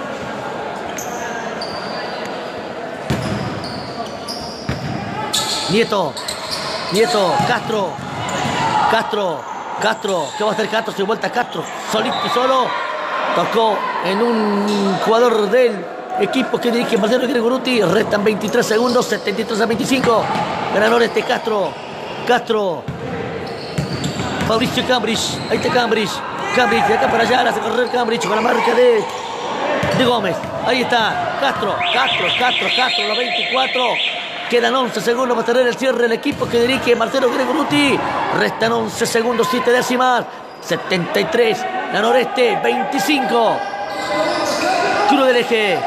Nieto, Nieto, Castro, Castro, Castro, ¿qué va a hacer Castro? Se vuelta Castro, solito y solo. Tocó en un jugador del equipo que dirige Marcelo Gregoruti. Restan veintitrés segundos, setenta y tres a veinticinco. Ganador este Castro. Castro. Fabricio Cambridge. Ahí está Cambridge. Cambridge de acá para allá. Hace correr Cambridge con la marca de, de Gómez. Ahí está Castro. Castro, Castro, Castro. Los veinticuatro. Quedan once segundos para tener el cierre del equipo que dirige Marcelo Gregoruti. Restan once segundos, siete décimas. setenta y tres. La Noreste, veinticinco. Cruz del Eje.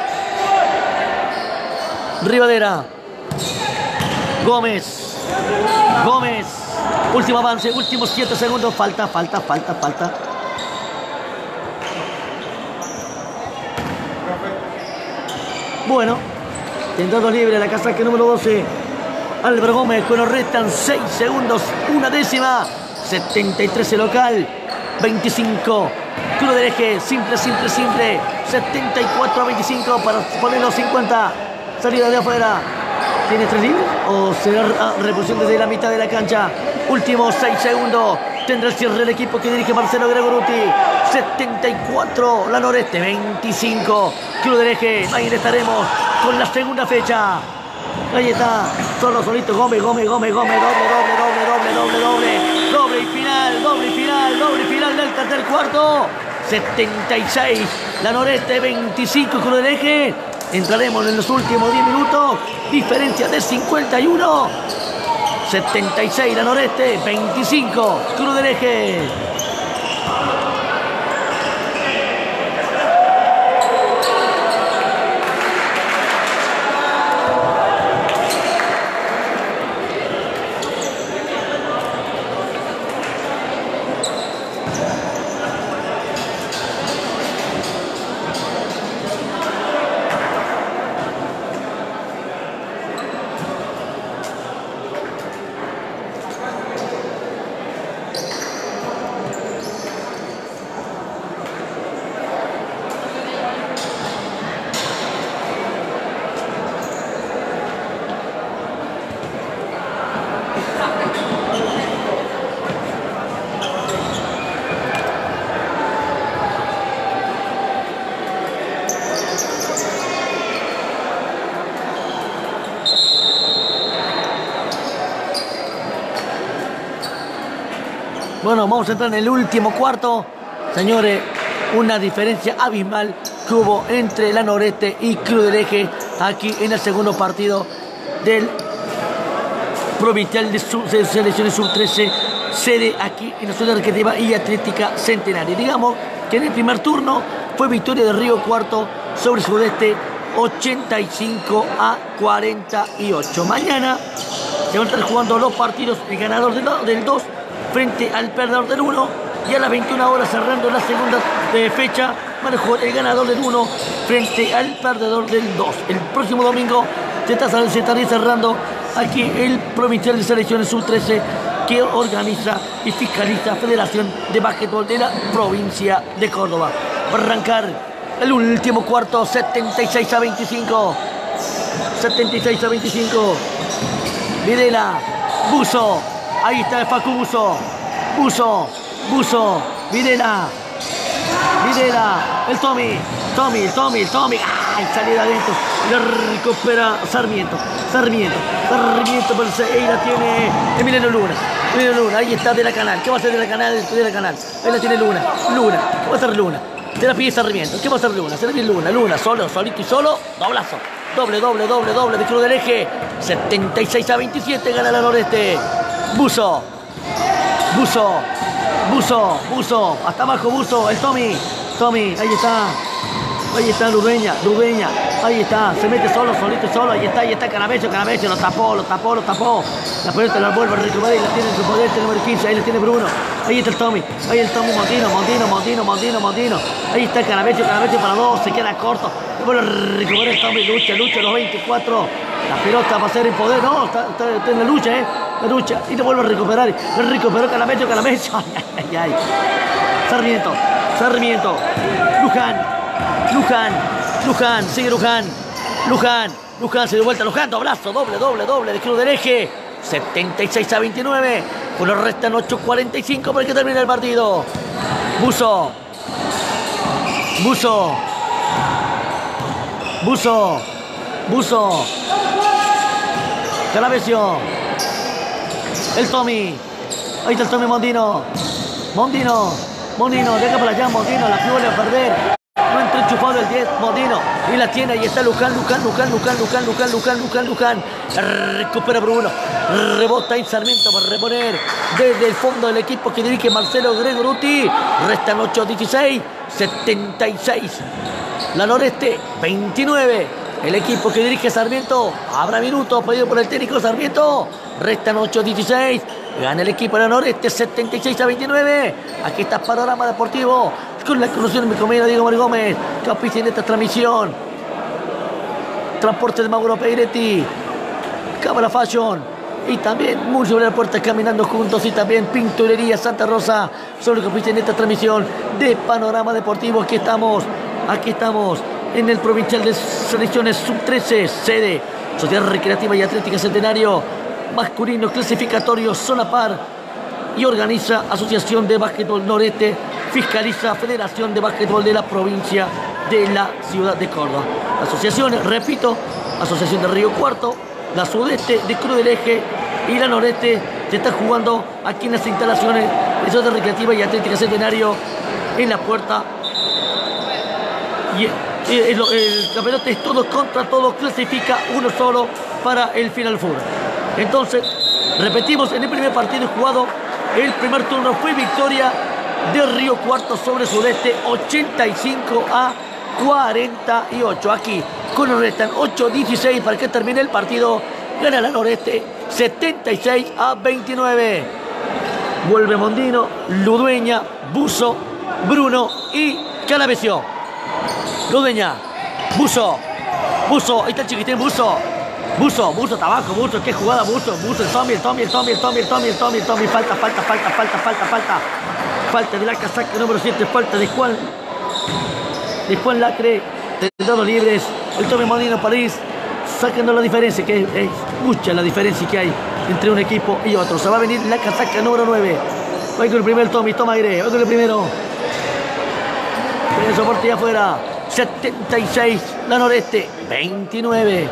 Rivadera. Gómez. Gómez. Último avance, últimos siete segundos. Falta, falta, falta, falta. Bueno, tentado libre la casaca número doce. Álvaro Gómez, que nos restan seis segundos, una décima. setenta y tres el local. veinticinco. Cruz del Eje, simple, simple, simple. setenta y cuatro a veinticinco para poner los cincuenta. Salida de afuera. ¿Tiene tres libres? ¿O será reposición desde la mitad de la cancha? Últimos seis segundos. Tendrá el cierre del equipo que dirige Marcelo Gregoruti. setenta y cuatro. La Noreste, veinticinco. Cruz del Eje. Ahí estaremos con la segunda fecha. Ahí está. Solo solito Gómez, Gómez, Gómez, Gómez. Doble, doble, doble, doble, doble, doble. Doble y final, doble y final, doble y final del tercer cuarto. setenta y seis. La Noreste, veinticinco. Cruz del Eje. Entraremos en los últimos diez minutos. Diferencia de cincuenta y uno. setenta y seis la Noreste, veinticinco Cruz del Eje. Bueno, vamos a entrar en el último cuarto. Señores, una diferencia abismal que hubo entre la Noreste y Cruz del Eje aquí en el segundo partido del Provincial de, sub, de Selecciones sub trece, sede aquí en la Ciudad Recreativa y Atlética Centenario. Digamos que en el primer turno fue victoria de Río Cuarto sobre Sudeste, ochenta y cinco a cuarenta y ocho. Mañana se van a estar jugando los partidos, el ganador del dos frente al perdedor del uno, y a las veintiuna horas cerrando la segunda eh, fecha van a jugar el ganador del uno frente al perdedor del dos. El próximo domingo se, está, se estaría cerrando aquí el Provincial de Selecciones sub trece que organiza y fiscaliza Federación de Básquetbol de la provincia de Córdoba. Va a arrancar el último cuarto, setenta y seis a veinticinco. setenta y seis a veinticinco. Videla, Buzo. Ahí está Facu Buzo. Buzo, Buzo, Videla. Videla, el Tommy. Tommy, el Tommy, el Tommy. ¡Ay! Salida adentro. La recupera Sarmiento. Sarmiento. Sarmiento por el ahí la tiene Emiliano Luna. Emiliano Luna, ahí está de la Canal. ¿Qué va a hacer de la Canal? De la Canal. Ahí la tiene Luna. Luna. ¿Qué va a hacer Luna? Se la pide Sarmiento. ¿Qué va a hacer Luna? Se la pide Luna. Luna, solo, solito y solo. Doblazo. Doble, doble, doble, doble de Cruz del Eje. setenta y seis a veintisiete gana la Noreste. Buzo. Buzo. Buzo. Buzo. Hasta abajo Buzo. El Tommy. Tommy. Ahí está. Ahí está Ludueña. Ludueña. Ahí está. Se mete solo, solito y solo. Ahí está. Ahí está Canavecchio. Canavecchio. Lo tapó, lo tapó, lo tapó. La pelota la vuelve a recuperar y la tiene en su poder. El número quince. Ahí la tiene Bruno. Ahí está el Tommy. Ahí el Tommy Montino. Montino, Montino, Montino, Montino. Ahí está Canavecchio. Canavecchio para dos. Se queda corto. Vuelve a recuperar el Tommy. Lucha, lucha. Los veinticuatro. La pelota va a ser en poder. No, está, está, está en la lucha, ¿eh? La lucha. Y te vuelve a recuperar. Lo recuperó Canavecchio. Canavecchio. Ay, ay, ay. Sarmiento. Sarmiento. Luján. Luján, Luján, sigue Luján, Luján, Luján se dio vuelta, Luján, doblazo, doble, doble, doble de Cruz del Eje, setenta y seis a veintinueve, pues nos restan ocho cuarenta y cinco para que termine el partido. Buzo, Buzo, Buzo, Buzo, Canavecchio, el Tommy, ahí está el Tommy Mondino, Mondino, Mondino, de acá para allá, Mondino, la que vuelve a perder. No entró enchufado el diez, Modino. Y la tiene, ahí está Luján, Luján, Luján, Luján, Luján, Luján, Luján, Luján, Luján. Recupera Bruno. Rebota en Sarmiento para reponer desde el fondo del equipo que dirige Marcelo Gregoruti. Restan ocho dieciséis, setenta y seis. La Noreste, veintinueve. El equipo que dirige Sarmiento. Habrá minutos pedido por el técnico Sarmiento. Restan ocho dieciséis. Gana el equipo de la Noreste, setenta y seis a veintinueve. Aquí está Panorama Deportivo. Con la conducción de mi compañero Diego Mario Gómez, capitán de esta transmisión. Transporte de Mauro Peiretti, Cámara Fashion y también muy sobre la puerta caminando juntos y también Pinturería Santa Rosa. Sobre el capitán de esta transmisión de Panorama Deportivo. Aquí estamos, aquí estamos en el Provincial de Selecciones sub trece, sede Sociedad Recreativa y Atlética Centenario, masculino clasificatorio zona par y organiza Asociación de Básquetbol Noreste. Fiscaliza Federación de Básquetbol de la provincia de la ciudad de Córdoba. Asociaciones, repito, Asociación de Río Cuarto, la Sudeste de Cruz del Eje y la Noreste se está jugando aquí en las instalaciones de Sociedad Recreativa y Atlética Centenario en la puerta. Y el, el, el campeonato es todos contra todos, clasifica uno solo para el Final Four. Entonces, repetimos, en el primer partido jugado, el primer turno fue victoria de Río Cuarto sobre Sudeste, ochenta y cinco a cuarenta y ocho. Aquí con nos restan ocho dieciséis para que termine el partido. Gana la Noreste, setenta y seis a veintinueve. Vuelve Mondino, Ludueña, Buzo, Bruno y Canavecchio. Ludueña, Buzo, Buzo, ahí está el chiquitín Buzo. Buzo, Buzo, tabaco, Buzo, qué jugada Buzo, Buzo, el Tommy, el Tommy, el Tommy, el Tommy, el Tommy, el Tommy, el Tommy, falta, falta, falta, falta, falta, falta. Falta de la casaca número siete, falta de Juan de Juan Lacre, de dados libres, el Tommy Mondino París, sacando la diferencia, que es, es mucha la diferencia que hay entre un equipo y otro. Se va a venir la casaca número nueve, va con el primer Tommy, toma aire, va con el primero, el soporte ya afuera, setenta y seis, la Noreste, veintinueve.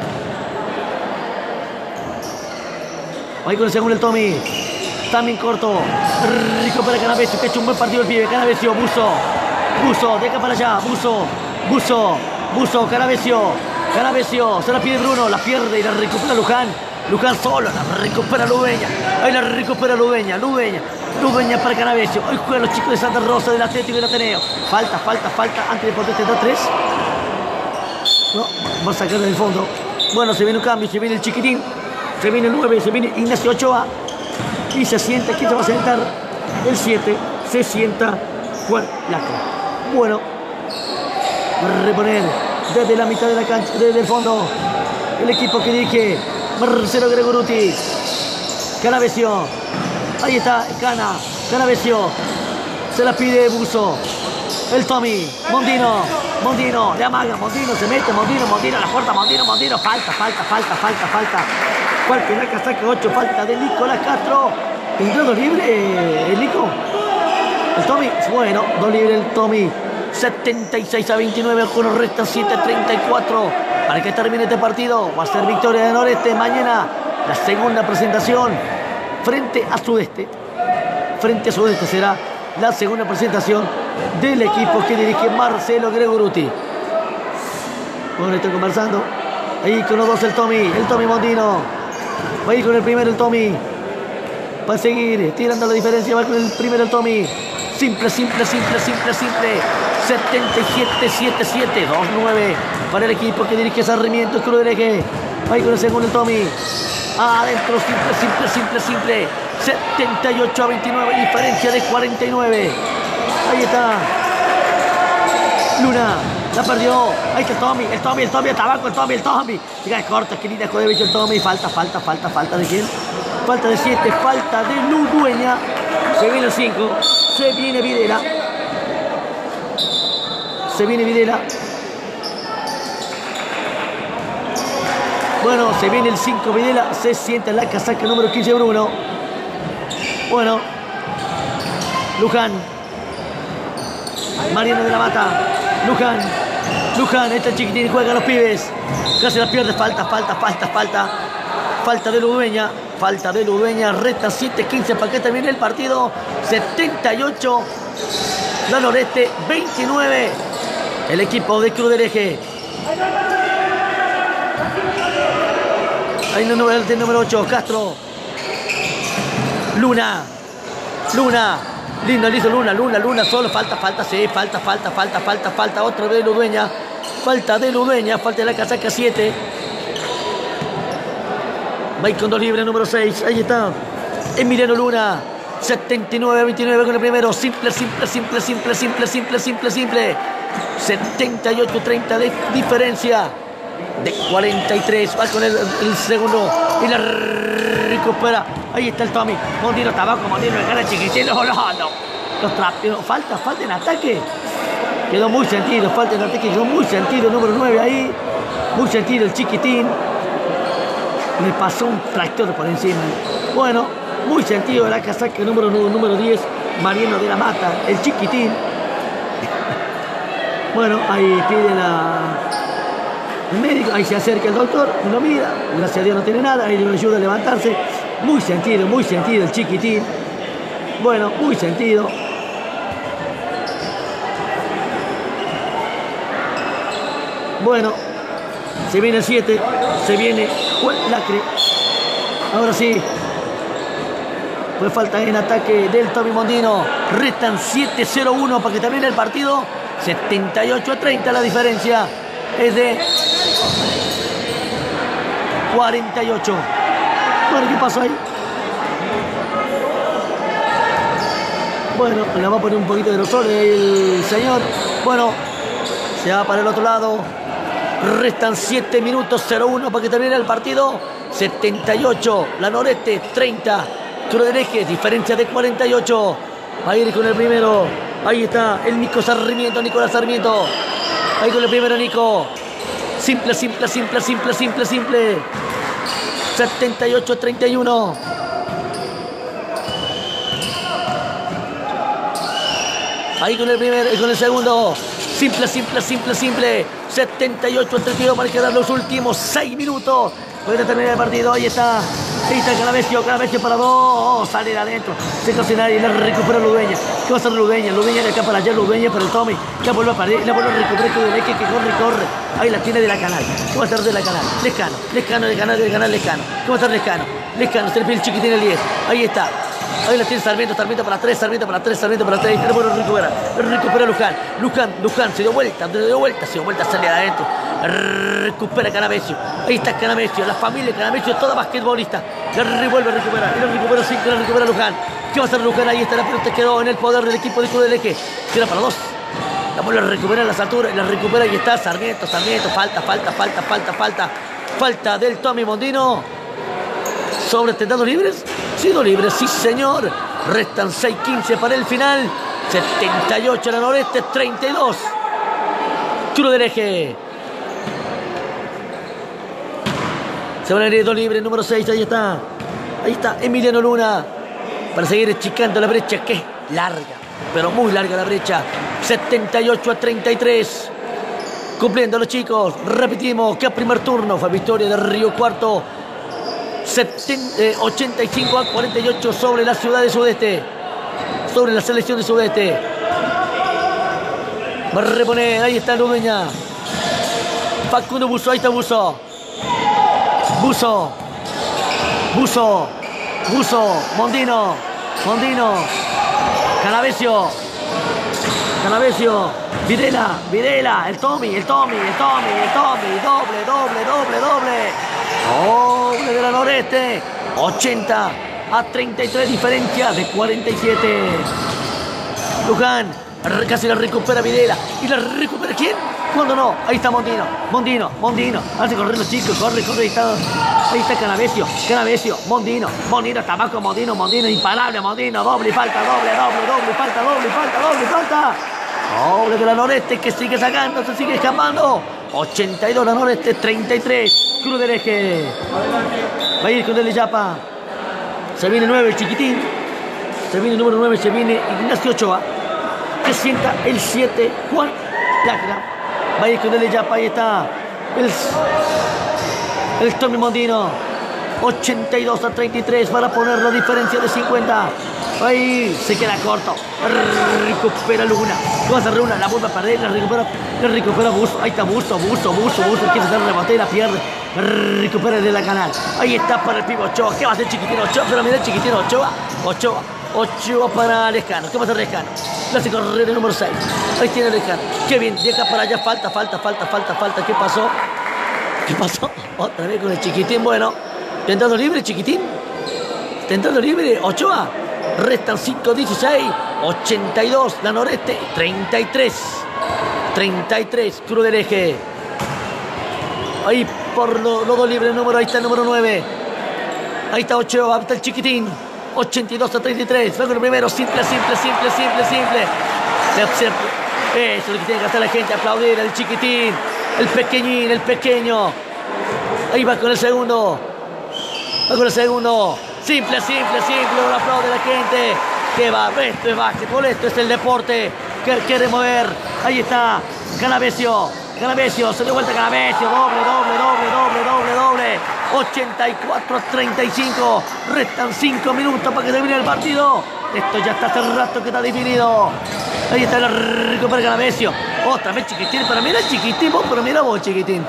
Va con el segundo el Tommy. También corto, rico para Canavecchio, que ha hecho un buen partido el pibe. Canavecchio, Buzo, Buzo, de acá para allá, Buzo, Buzo, Buzo, Canavecchio, Canavecchio, se la pide Bruno, la pierde y la recupera Luján. Luján solo, la recupera Ludueña, ahí la recupera Ludueña, Ludueña, Ludueña para Canavecchio. Hoy juegan los chicos de Santa Rosa, del Atlético y del Ateneo. Falta, falta, falta, antes de poder tener tres. No, va a sacar del fondo. Bueno, se viene un cambio, se viene el chiquitín, se viene el nueve, se viene Ignacio Ochoa. Y se sienta, aquí se va a sentar el siete, se sienta Juan Lacra. Bueno, va a reponer desde la mitad de la cancha, desde el fondo, el equipo que dirige Marcelo Gregoruti. Canavecchio, ahí está, Cana, Canavecchio, se la pide Buzo, el Tommy, Mondino, Mondino, le amaga, Mondino, se mete, Mondino, Mondino, a la puerta, Mondino, Mondino, falta, falta, falta, falta, falta. Falta la casaca ocho, falta de Nicolás Castro. ¿Tendrá dos libres el Nico? El Tommy, bueno, dos libres el Tommy. setenta y seis a veintinueve, nos restan siete treinta y cuatro para que termine este partido. Va a ser victoria de Noreste. Mañana la segunda presentación frente a Sudeste. Frente a Sudeste será la segunda presentación del equipo que dirige Marcelo Gregoruti. Bueno, estoy conversando ahí con los dos, el Tommy, el Tommy Mondino. Va a ir con el primero el Tommy. Va a seguir tirando la diferencia. Va con el primero el Tommy. Simple, simple, simple, simple, simple. setenta y siete, setenta y siete, dos nueve para el equipo que dirige Sarmiento Cruz del Eje. Va a ir con el segundo el Tommy. Adentro, simple, simple, simple, simple. setenta y ocho a veintinueve, diferencia de cuarenta y nueve. Ahí está. Luna, la perdió. Ahí está el Tommy, el Tommy, el Tommy, el tabaco, el Tommy, el Tommy. Llega corta, que linda de bicho el Tommy. Falta, falta, falta, falta de quién. Falta de siete, falta de Ludueña. Se viene el cinco, se viene Videla. Se viene Videla. Bueno, se viene el cinco Videla. Se sienta en la casaca número quince Bruno. Bueno, Luján. Mariano de la Mata. Luján. Luján, este chiquitín, juega a los pibes. Casi la pierde, falta, falta, falta, falta. Falta de Ludueña. Falta de Ludueña. Resta siete quince para que termine el partido. setenta y ocho. La Noreste, veintinueve. El equipo de Cruz del Eje. Ahí el número, el número ocho, Castro. Luna. Luna. Lindo, listo, Luna, Luna, Luna. Solo falta, falta, sí, falta, falta, falta, falta, falta. Otra vez Ludueña. Falta de Ludueña. Falta de la casaca siete. Va con dos libres, número seis. Ahí está. Emiliano Luna. setenta y nueve a veintinueve con el primero. Simple, simple, simple, simple, simple, simple, simple, simple. setenta y ocho a treinta de diferencia. De cuarenta y tres. Va con el, el segundo. Y la recupera. Ahí está el Tommy. Mondino tabaco, Mondino de cara chiquitino. No, no. Los trapeos. Falta, falta en ataque. Quedó muy sentido. Falta en ataque. Quedó muy sentido. Número nueve ahí. Muy sentido el chiquitín. Le pasó un tractor por encima. Bueno, muy sentido de la casaca número, número diez. Mariano de la Mata. El chiquitín. Bueno, ahí pide la... el médico, ahí se acerca el doctor, lo mira, gracias a Dios no tiene nada, ahí le ayuda a levantarse. Muy sentido, muy sentido el chiquitín. Bueno, muy sentido. Bueno, se viene el siete, se viene Lacre. Ahora sí. Pues falta en ataque del Tommy Mondino. Restan siete cero uno para que termine el partido. setenta y ocho a treinta la diferencia. Es de cuarenta y ocho. Bueno, ¿qué pasó ahí? Bueno, le va a poner un poquito de aerosol el señor. Bueno, se va para el otro lado. Restan siete minutos, cero uno para que termine el partido. setenta y ocho, la Noreste, treinta. Cruz del Eje, diferencia de cuarenta y ocho. Va a ir con el primero. Ahí está el Nico Sarmiento, Nicolás Sarmiento. Ahí con el primero Nico. Simple, simple, simple, simple, simple, simple. setenta y ocho a treinta y uno. Ahí con el primero y con el segundo. Simple, simple, simple, simple. setenta y ocho a treinta y dos para quedar los últimos seis minutos. Voy a terminar el partido. Ahí está. Ahí está Canavesio. Canavesio para dos. Sale de adentro. Se cocina y la recupera Ludueña. ¿Qué va a hacer Ludueña? Ludueña de acá para allá. Ludueña para el Tommy. Ya vuelve a parar. La vuelve a recuperar. Que, que corre, corre. Ahí la tiene de la Canal. ¿Qué va a hacer de la Canal? Lescano. Lescano de Canal, del Canal Lescano. ¿Qué va a hacer Lescano? Lescano. Se le pide el chiquitín el diez. Ahí está. Ahí la tiene Sarmiento, Sarmiento para tres, Sarmiento para tres, Sarmiento para tres. Pero bueno, recupera, recupera Luján, Luján, Luján, se dio vuelta, se dio vuelta, se dio vuelta, sale de adentro. Recupera Canavesio, ahí está Canavesio, la familia Canavesio, toda basquetbolista. La revuelve a recuperar, y la recupera cinco, la recupera Luján. ¿Qué va a hacer Luján? Ahí está, la pelota quedó en el poder del equipo de Cruz del Eje. Tira para dos. La vuelve a recuperar en las alturas, y la recupera y está Sarmiento, Sarmiento, falta, falta, falta, falta, falta. Falta del Tommy Mondino. Sobre tentados libres. Sido libre, sí señor. Restan seis quince para el final. setenta y ocho la Noreste, treinta y dos. Cruz del Eje. Se van a ir dos libres, número seis, ahí está. Ahí está Emiliano Luna. Para seguir achicando la brecha, que es larga, pero muy larga la brecha. setenta y ocho a treinta y tres. Cumpliendo los chicos. Repetimos que a primer turno fue victoria de Río Cuarto. ochenta y cinco a cuarenta y ocho sobre la ciudad de Sudeste. Sobre la selección de Sudeste. Va a reponer. Ahí está Ludueña. Facundo Buzo. Ahí está Buzo. Buzo. Buzo. Buzo. Mondino. Mondino. Canavesio. Canavesio. Videla. Videla. El Tommy. El Tommy. El Tommy. El Tommy. Doble, doble, doble, doble. Doble de la Noreste. ochenta a treinta y tres. Diferencia de cuarenta y siete. Luján. Casi la recupera Videla. ¿Y la recupera quién? ¿Cuándo no? Ahí está Mondino. Mondino. Mondino. Hace correr los chicos. Corre, corre. Ahí está, ahí está Canavesio. Canavesio. Mondino. Mondino. Tabaco. Mondino. Mondino. Imparable. Mondino. Doble. Falta. Doble. Doble. Doble. Falta. Doble. Falta. Doble. Falta. Doble de la Noreste que sigue sacando. Se sigue escapando. ochenta y dos la Noreste. treinta y tres. Cruz del Eje. Va a ir con el Yapa. Se viene nueve el Chiquitín. Se viene el número nueve. Se viene Ignacio Ochoa. Que sienta el siete. Juan Lacra. Va a ir con el Yapa. Ahí está. El, el Tommy Mondino. ochenta y dos a treinta y tres para poner la diferencia de cincuenta. Ahí se queda corto. Recupera Luna. Lo hace Luna. La vuelve a perder. La recupera. La recupera Buzo. Ahí está Buzo. Buzo. Buzo. Buzo. Quiere hacer rebote y la pierde. Recupera de la canal. Ahí está para el pivo Ochoa. ¿Qué va a hacer Chiquitino Ochoa? Pero mira el Chiquitino Ochoa. Ochoa. Ochoa para Lescano. ¿Qué va a hacer Lescano? La hace correr el número seis. Ahí tiene Lescano. Qué bien. De acá para allá. Falta, falta, falta, falta, falta. ¿Qué pasó? ¿Qué pasó? Otra vez con el Chiquitín. Bueno. Tentando libre, Chiquitín. Tentando libre. Ochoa. Restan cinco dieciséis. ochenta y dos. La Noreste. treinta y tres. treinta y tres. Cruz del Eje. Ahí por los lo dos libres. Número. Ahí está el número nueve. Ahí está Ochoa. Ahí está el Chiquitín. ochenta y dos a treinta y tres. Luego el primero. Simple, simple, simple, simple, simple. Eso es lo que tiene que hacer la gente. Aplaudir al Chiquitín. El pequeñín, el pequeño. Ahí va con el segundo. Va con el segundo. Simple, simple, simple. Un aplauso de la gente. Que va. Esto es básquetbol. Esto es el deporte que quiere mover. Ahí está. Canavesio. Canavesio. Se dio vuelta Canavesio. Doble, doble, doble, doble, doble, doble. ochenta y cuatro a treinta y cinco. Restan cinco minutos para que termine el partido. Esto ya está hace rato que está definido. Ahí está el recupera Canavesio. Otra vez Chiquitín. Pero mira Chiquitín. Vos, pero mira vos, Chiquitín.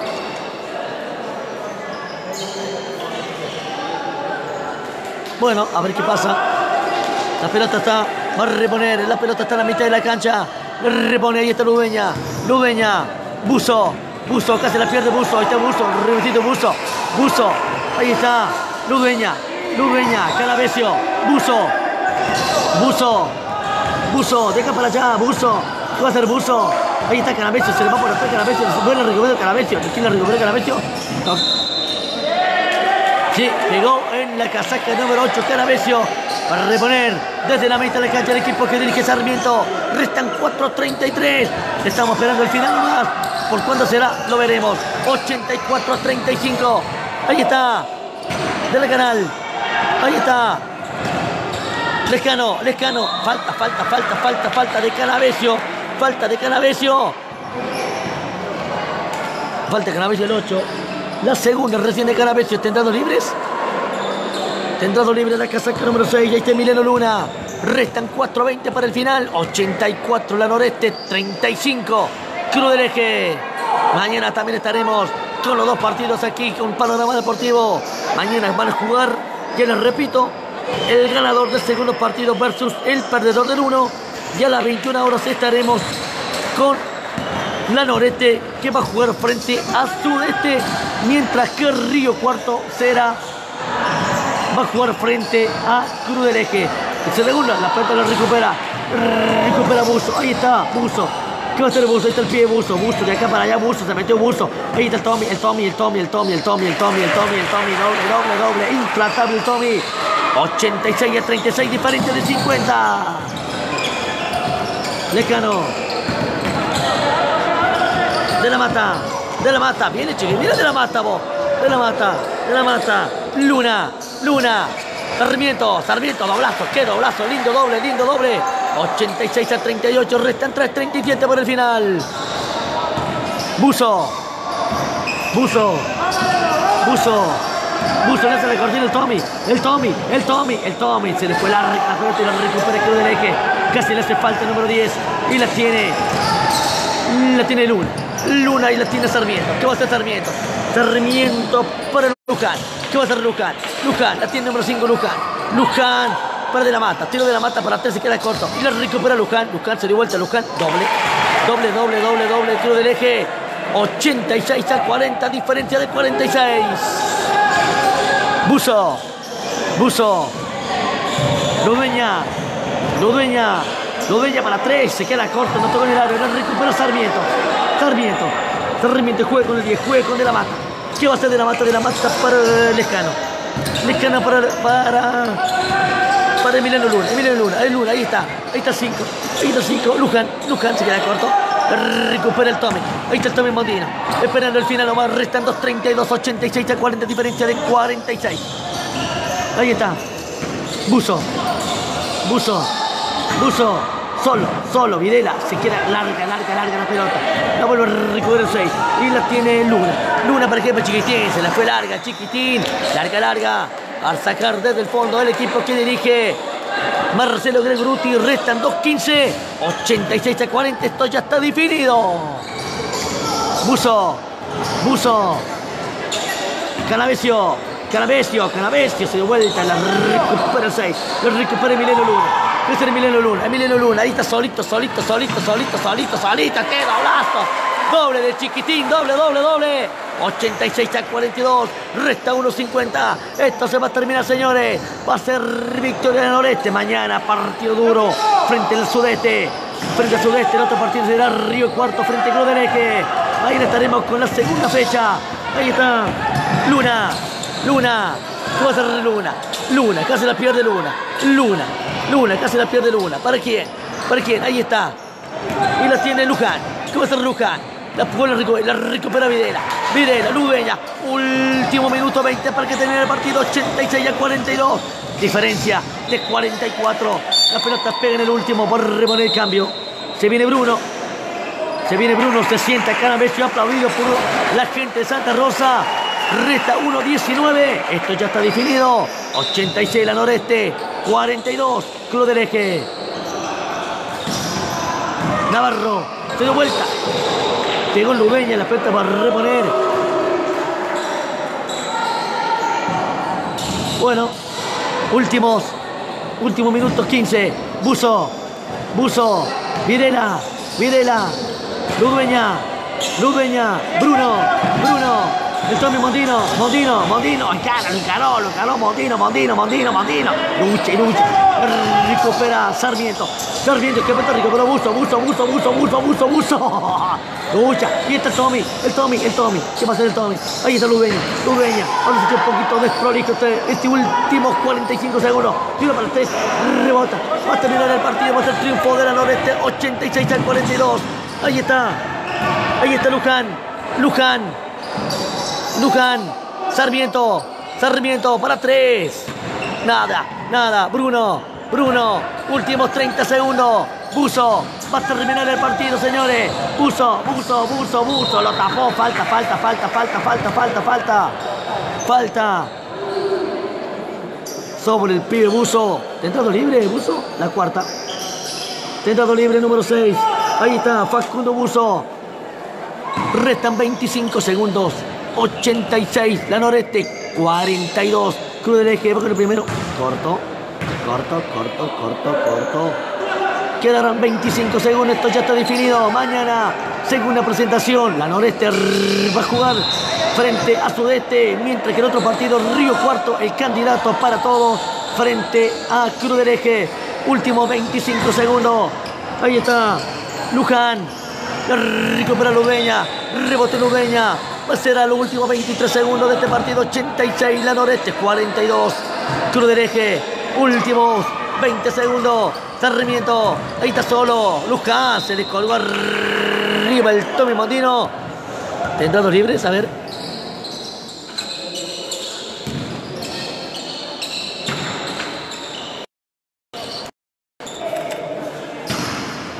Bueno, a ver qué pasa. La pelota está. Va a reponer. La pelota está en la mitad de la cancha. Repone. Ahí está Ludueña. Ludueña. Buzo. Buzo. Casi la pierde Buzo. Ahí está Buzo. Revertido Buzo. Buzo. Ahí está. Ludueña. Ludueña. Canavesio. Buzo. Buzo. Buzo. Deja para allá. Buzo. ¿Qué va a hacer Buzo? Ahí está Canavesio. Se le va por después Canavesio. Bueno, recupera Canavesio. ¿Quién la recupera Canavesio? No. Sí, pegó en la casaca número ocho Canavesio para reponer desde la mitad de la cancha el equipo que dirige Sarmiento. Restan cuatro a treinta y tres. Estamos esperando el final más. ¿Por cuándo será? Lo veremos. ochenta y cuatro a treinta y cinco. Ahí está. De la canal. Ahí está. Lescano, Lescano. Falta, falta, falta, falta, falta de Canavesio. Falta de Canavesio. Falta de Canavesio el ocho. La segunda recién de Canavesio. ¿Tendrán libres? Tendrán libres la casaca número seis. Ahí está Emiliano Luna. Restan cuatro a veinte para el final. ochenta y cuatro la Noreste. treinta y cinco. Cruz del Eje. Mañana también estaremos con los dos partidos aquí con Panorama Deportivo. Mañana van a jugar, ya les repito, el ganador del segundo partido versus el perdedor del uno. Y a las veintiuna horas estaremos con la Noreste, que va a jugar frente a Sudeste, mientras que Río Cuarto será va a jugar frente a Cruz del Eje. El segundo, la pelota la recupera recupera Buzo. Ahí está Buzo. ¿Qué va a hacer Buzo? Ahí está el pie de Buzo. Buzo de acá para allá. Buzo se metió Buzo. Ahí está el Tommy, el Tommy, el Tommy, el Tommy, el Tommy, el Tommy, el Tommy, el Tommy, doble, doble, doble. Implantable el Tommy. ochenta y seis a treinta y seis, diferente de cincuenta. Lescano. De la Mata. De la Mata. Viene, chiqui. Mira de la Mata, vos. De la Mata. De la Mata. Luna. Luna. Sarmiento. Sarmiento. Doblazo. Qué doblazo. Lindo doble. Lindo doble. ochenta y seis a treinta y ocho. Restan tres treinta y siete por el final. Buzo. Buzo. Buzo. Buzo le hace recortar el Tommy. El Tommy. El Tommy. El Tommy. Se le fue la pelota y la recupera el Club del Eje. Casi le hace falta el número diez. Y la tiene. La tiene Luna. Luna y la tiene Sarmiento. ¿Qué va a hacer Sarmiento? Sarmiento para Luján. ¿Qué va a hacer Luján? Luján. La tiene número cinco Luján. Luján para De la Mata. Tiro De la Mata para atrás. Se queda corto. Y la recupera Luján. Luján se dio vuelta. Luján. Doble. Doble, doble, doble, doble. Club del Eje. ochenta y seis a cuarenta. Diferencia de cuarenta y seis. Buzo. Buzo. Ludueña. Ludueña. Ludueña para tres. Se queda corto. No tocó en el área. La recupera Sarmiento. Sarmiento. Sarmiento juega con el diez. Juega con De la Mata. ¿Qué va a hacer De la Mata? De la Mata para Lescano. Lescano para... Para... Para Emiliano Luna. Emiliano Luna. El Luna. Ahí está. Ahí está cinco. Ahí está cinco. Luján. Luján se queda corto. Recupera el Tommy. Ahí está el Tommy Mondino. Esperando el final nomás. Restan dos treinta y dos. ochenta y seis a cuarenta. Diferencia de cuarenta y seis. Ahí está. Buzo. Buzo. Buzo. Solo. Solo. Videla. Se queda larga, larga, larga la pelota. La vuelve a recuperar el seis. Y la tiene Luna. Luna para ejemplo Chiquitín. Se la fue larga. Chiquitín. Larga, larga. Al sacar desde el fondo el equipo que dirige Marcelo Gregoruti. Restan dos quince. ochenta y seis a cuarenta. Esto ya está definido. Buzo. Buzo. Canavesio. Canavesio. Canavesio. Se dio vuelta. La recupera el seis. La recupera Emiliano Luna. Ese es Emiliano Luna. Emiliano Luna. Ahí está solito, solito, solito, solito, solito, solito. ¡Qué doblazo! Doble de Chiquitín. Doble, doble, doble. ochenta y seis a cuarenta y dos. Resta uno cincuenta. Esto se va a terminar, señores. Va a ser victoria del Noreste. Mañana partido duro frente al Sudeste. Frente al Sudeste. El otro partido será Río Cuarto frente al Club del Eje. Ahí estaremos con la segunda fecha. Ahí está. Luna. Luna. ¿Qué va a hacer Luna? Luna. Casi la pierde Luna. Luna. Luna. Casi la pierde Luna. ¿Para quién? ¿Para quién? Ahí está. Y la tiene Luján. ¿Qué va a hacer Luján? La, la recupera Videla. Videla, Ludueña. Último minuto veinte para que termine el partido. ochenta y seis a cuarenta y dos. Diferencia de cuarenta y cuatro. La pelota pega en el último por reponer el cambio. Se viene Bruno. Se viene Bruno. Se sienta Canavesio aplaudido por la gente de Santa Rosa. Resta uno diecinueve. Esto ya está definido. ochenta y seis la Noreste. cuarenta y dos. Club del Eje. Navarro. Se dio vuelta. Pegó Ludueña, la pelota para reponer. Bueno, últimos, últimos minutos quince. Buzo, Buzo, Videla, Videla, Ludueña, Ludueña, Bruno, Bruno. El Tommy Mondino, Mondino, Mondino, encara, lo encaró, lo encaró, Mondino, Mondino, Mondino, Mondino. Lucha y lucha. Recupera Sarmiento. Sarmiento, que pelota recuperó Buzo, Buzo, Buzo, Buzo, Buzo, Buzo, Buzo. Lucha. Y está el Tommy, el Tommy, el Tommy. ¿Qué va a hacer el Tommy? Ahí está Ludueña, Ludueña. Ahora se un poquito desprolijo este, este último cuarenta y cinco segundos. Tiro para el tres, rebota. Va a terminar el partido, va a ser triunfo de la Noreste. ochenta y seis al cuarenta y dos. Ahí está. Ahí está Luján. Luján. Luján, Sarmiento, Sarmiento para tres. Nada, nada, Bruno, Bruno, últimos treinta segundos. Buzo, va a terminar el partido, señores. Buzo, Buzo, Buzo, Buzo, lo tapó. Falta, falta, falta, falta, falta, falta, falta. Falta. Sobre el pibe Buzo. Tentado libre, Buzo, la cuarta. Tentado libre número seis. Ahí está, Facundo Buzo. Restan veinticinco segundos. ochenta y seis, la Noreste, cuarenta y dos. Club del Eje, bajo el primero. Corto, corto, corto, corto, corto. Quedarán veinticinco segundos, esto ya está definido. Mañana, segunda presentación. La Noreste va a jugar frente a Sudeste, mientras que el otro partido, Río Cuarto, el candidato para todos, frente a Club del Eje. Últimos veinticinco segundos. Ahí está, Luján. Recupera Ludueña, rebote Ludueña. Va a ser a los últimos veintitrés segundos de este partido. ochenta y seis, la Noreste, cuarenta y dos. Club del Eje, últimos veinte segundos. Sarmiento, ahí está solo. Luján, se le colgó arriba el Tommy Mondino. ¿Tendrá dos libres? A ver.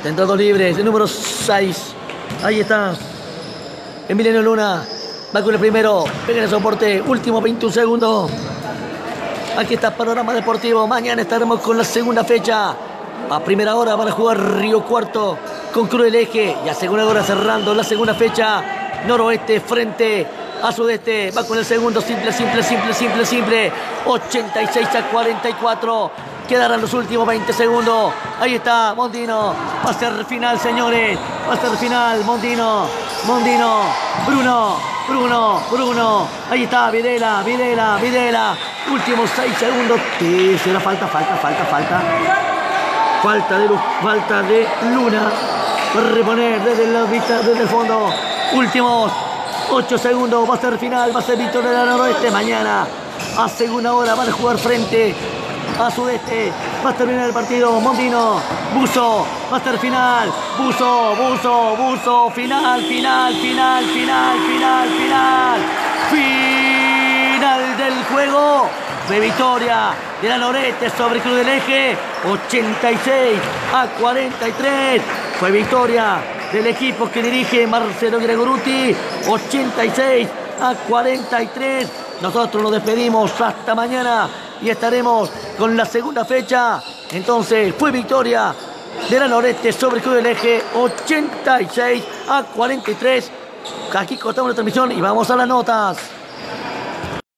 Tentados libres, el número seis. Ahí está. Emiliano Luna. Va con el primero. Pega en el soporte. Último veintiún segundos. Aquí está Panorama Deportivo. Mañana estaremos con la segunda fecha. A primera hora van a jugar Río Cuarto con Cruz del Eje. Y a segunda hora cerrando la segunda fecha. Noroeste frente a Sudeste. Va con el segundo. Simple, simple, simple, simple, simple. ochenta y seis a cuarenta y cuatro. Quedarán los últimos veinte segundos. Ahí está Mondino. Va a ser final, señores. Va a ser final. Mondino. Mondino. Bruno. Bruno. Bruno. Ahí está Videla. Videla. Videla. Últimos seis segundos. Sí, será falta, falta, falta, falta. Falta de, falta de Luna. Para reponer desde la vista, desde el fondo. Últimos ocho segundos. Va a ser final. Va a ser victoria de la Noroeste. Mañana a segunda hora van a jugar frente a Sudeste. Va a terminar el partido. Mondino. Buzo. Va a ser final. Buzo. Buzo. Buzo. Final. Final. Final. Final. Final. Final. Final del juego. De victoria de la Noroeste sobre Cruz del Eje. ochenta y seis a cuarenta y tres. Fue victoria del equipo que dirige Marcelo Gregoruti. ochenta y seis a cuarenta y tres. Nosotros nos despedimos hasta mañana y estaremos con la segunda fecha. Entonces fue victoria de la Noroeste sobre Cruz del Eje. ochenta y seis a cuarenta y tres. Aquí cortamos la transmisión y vamos a las notas.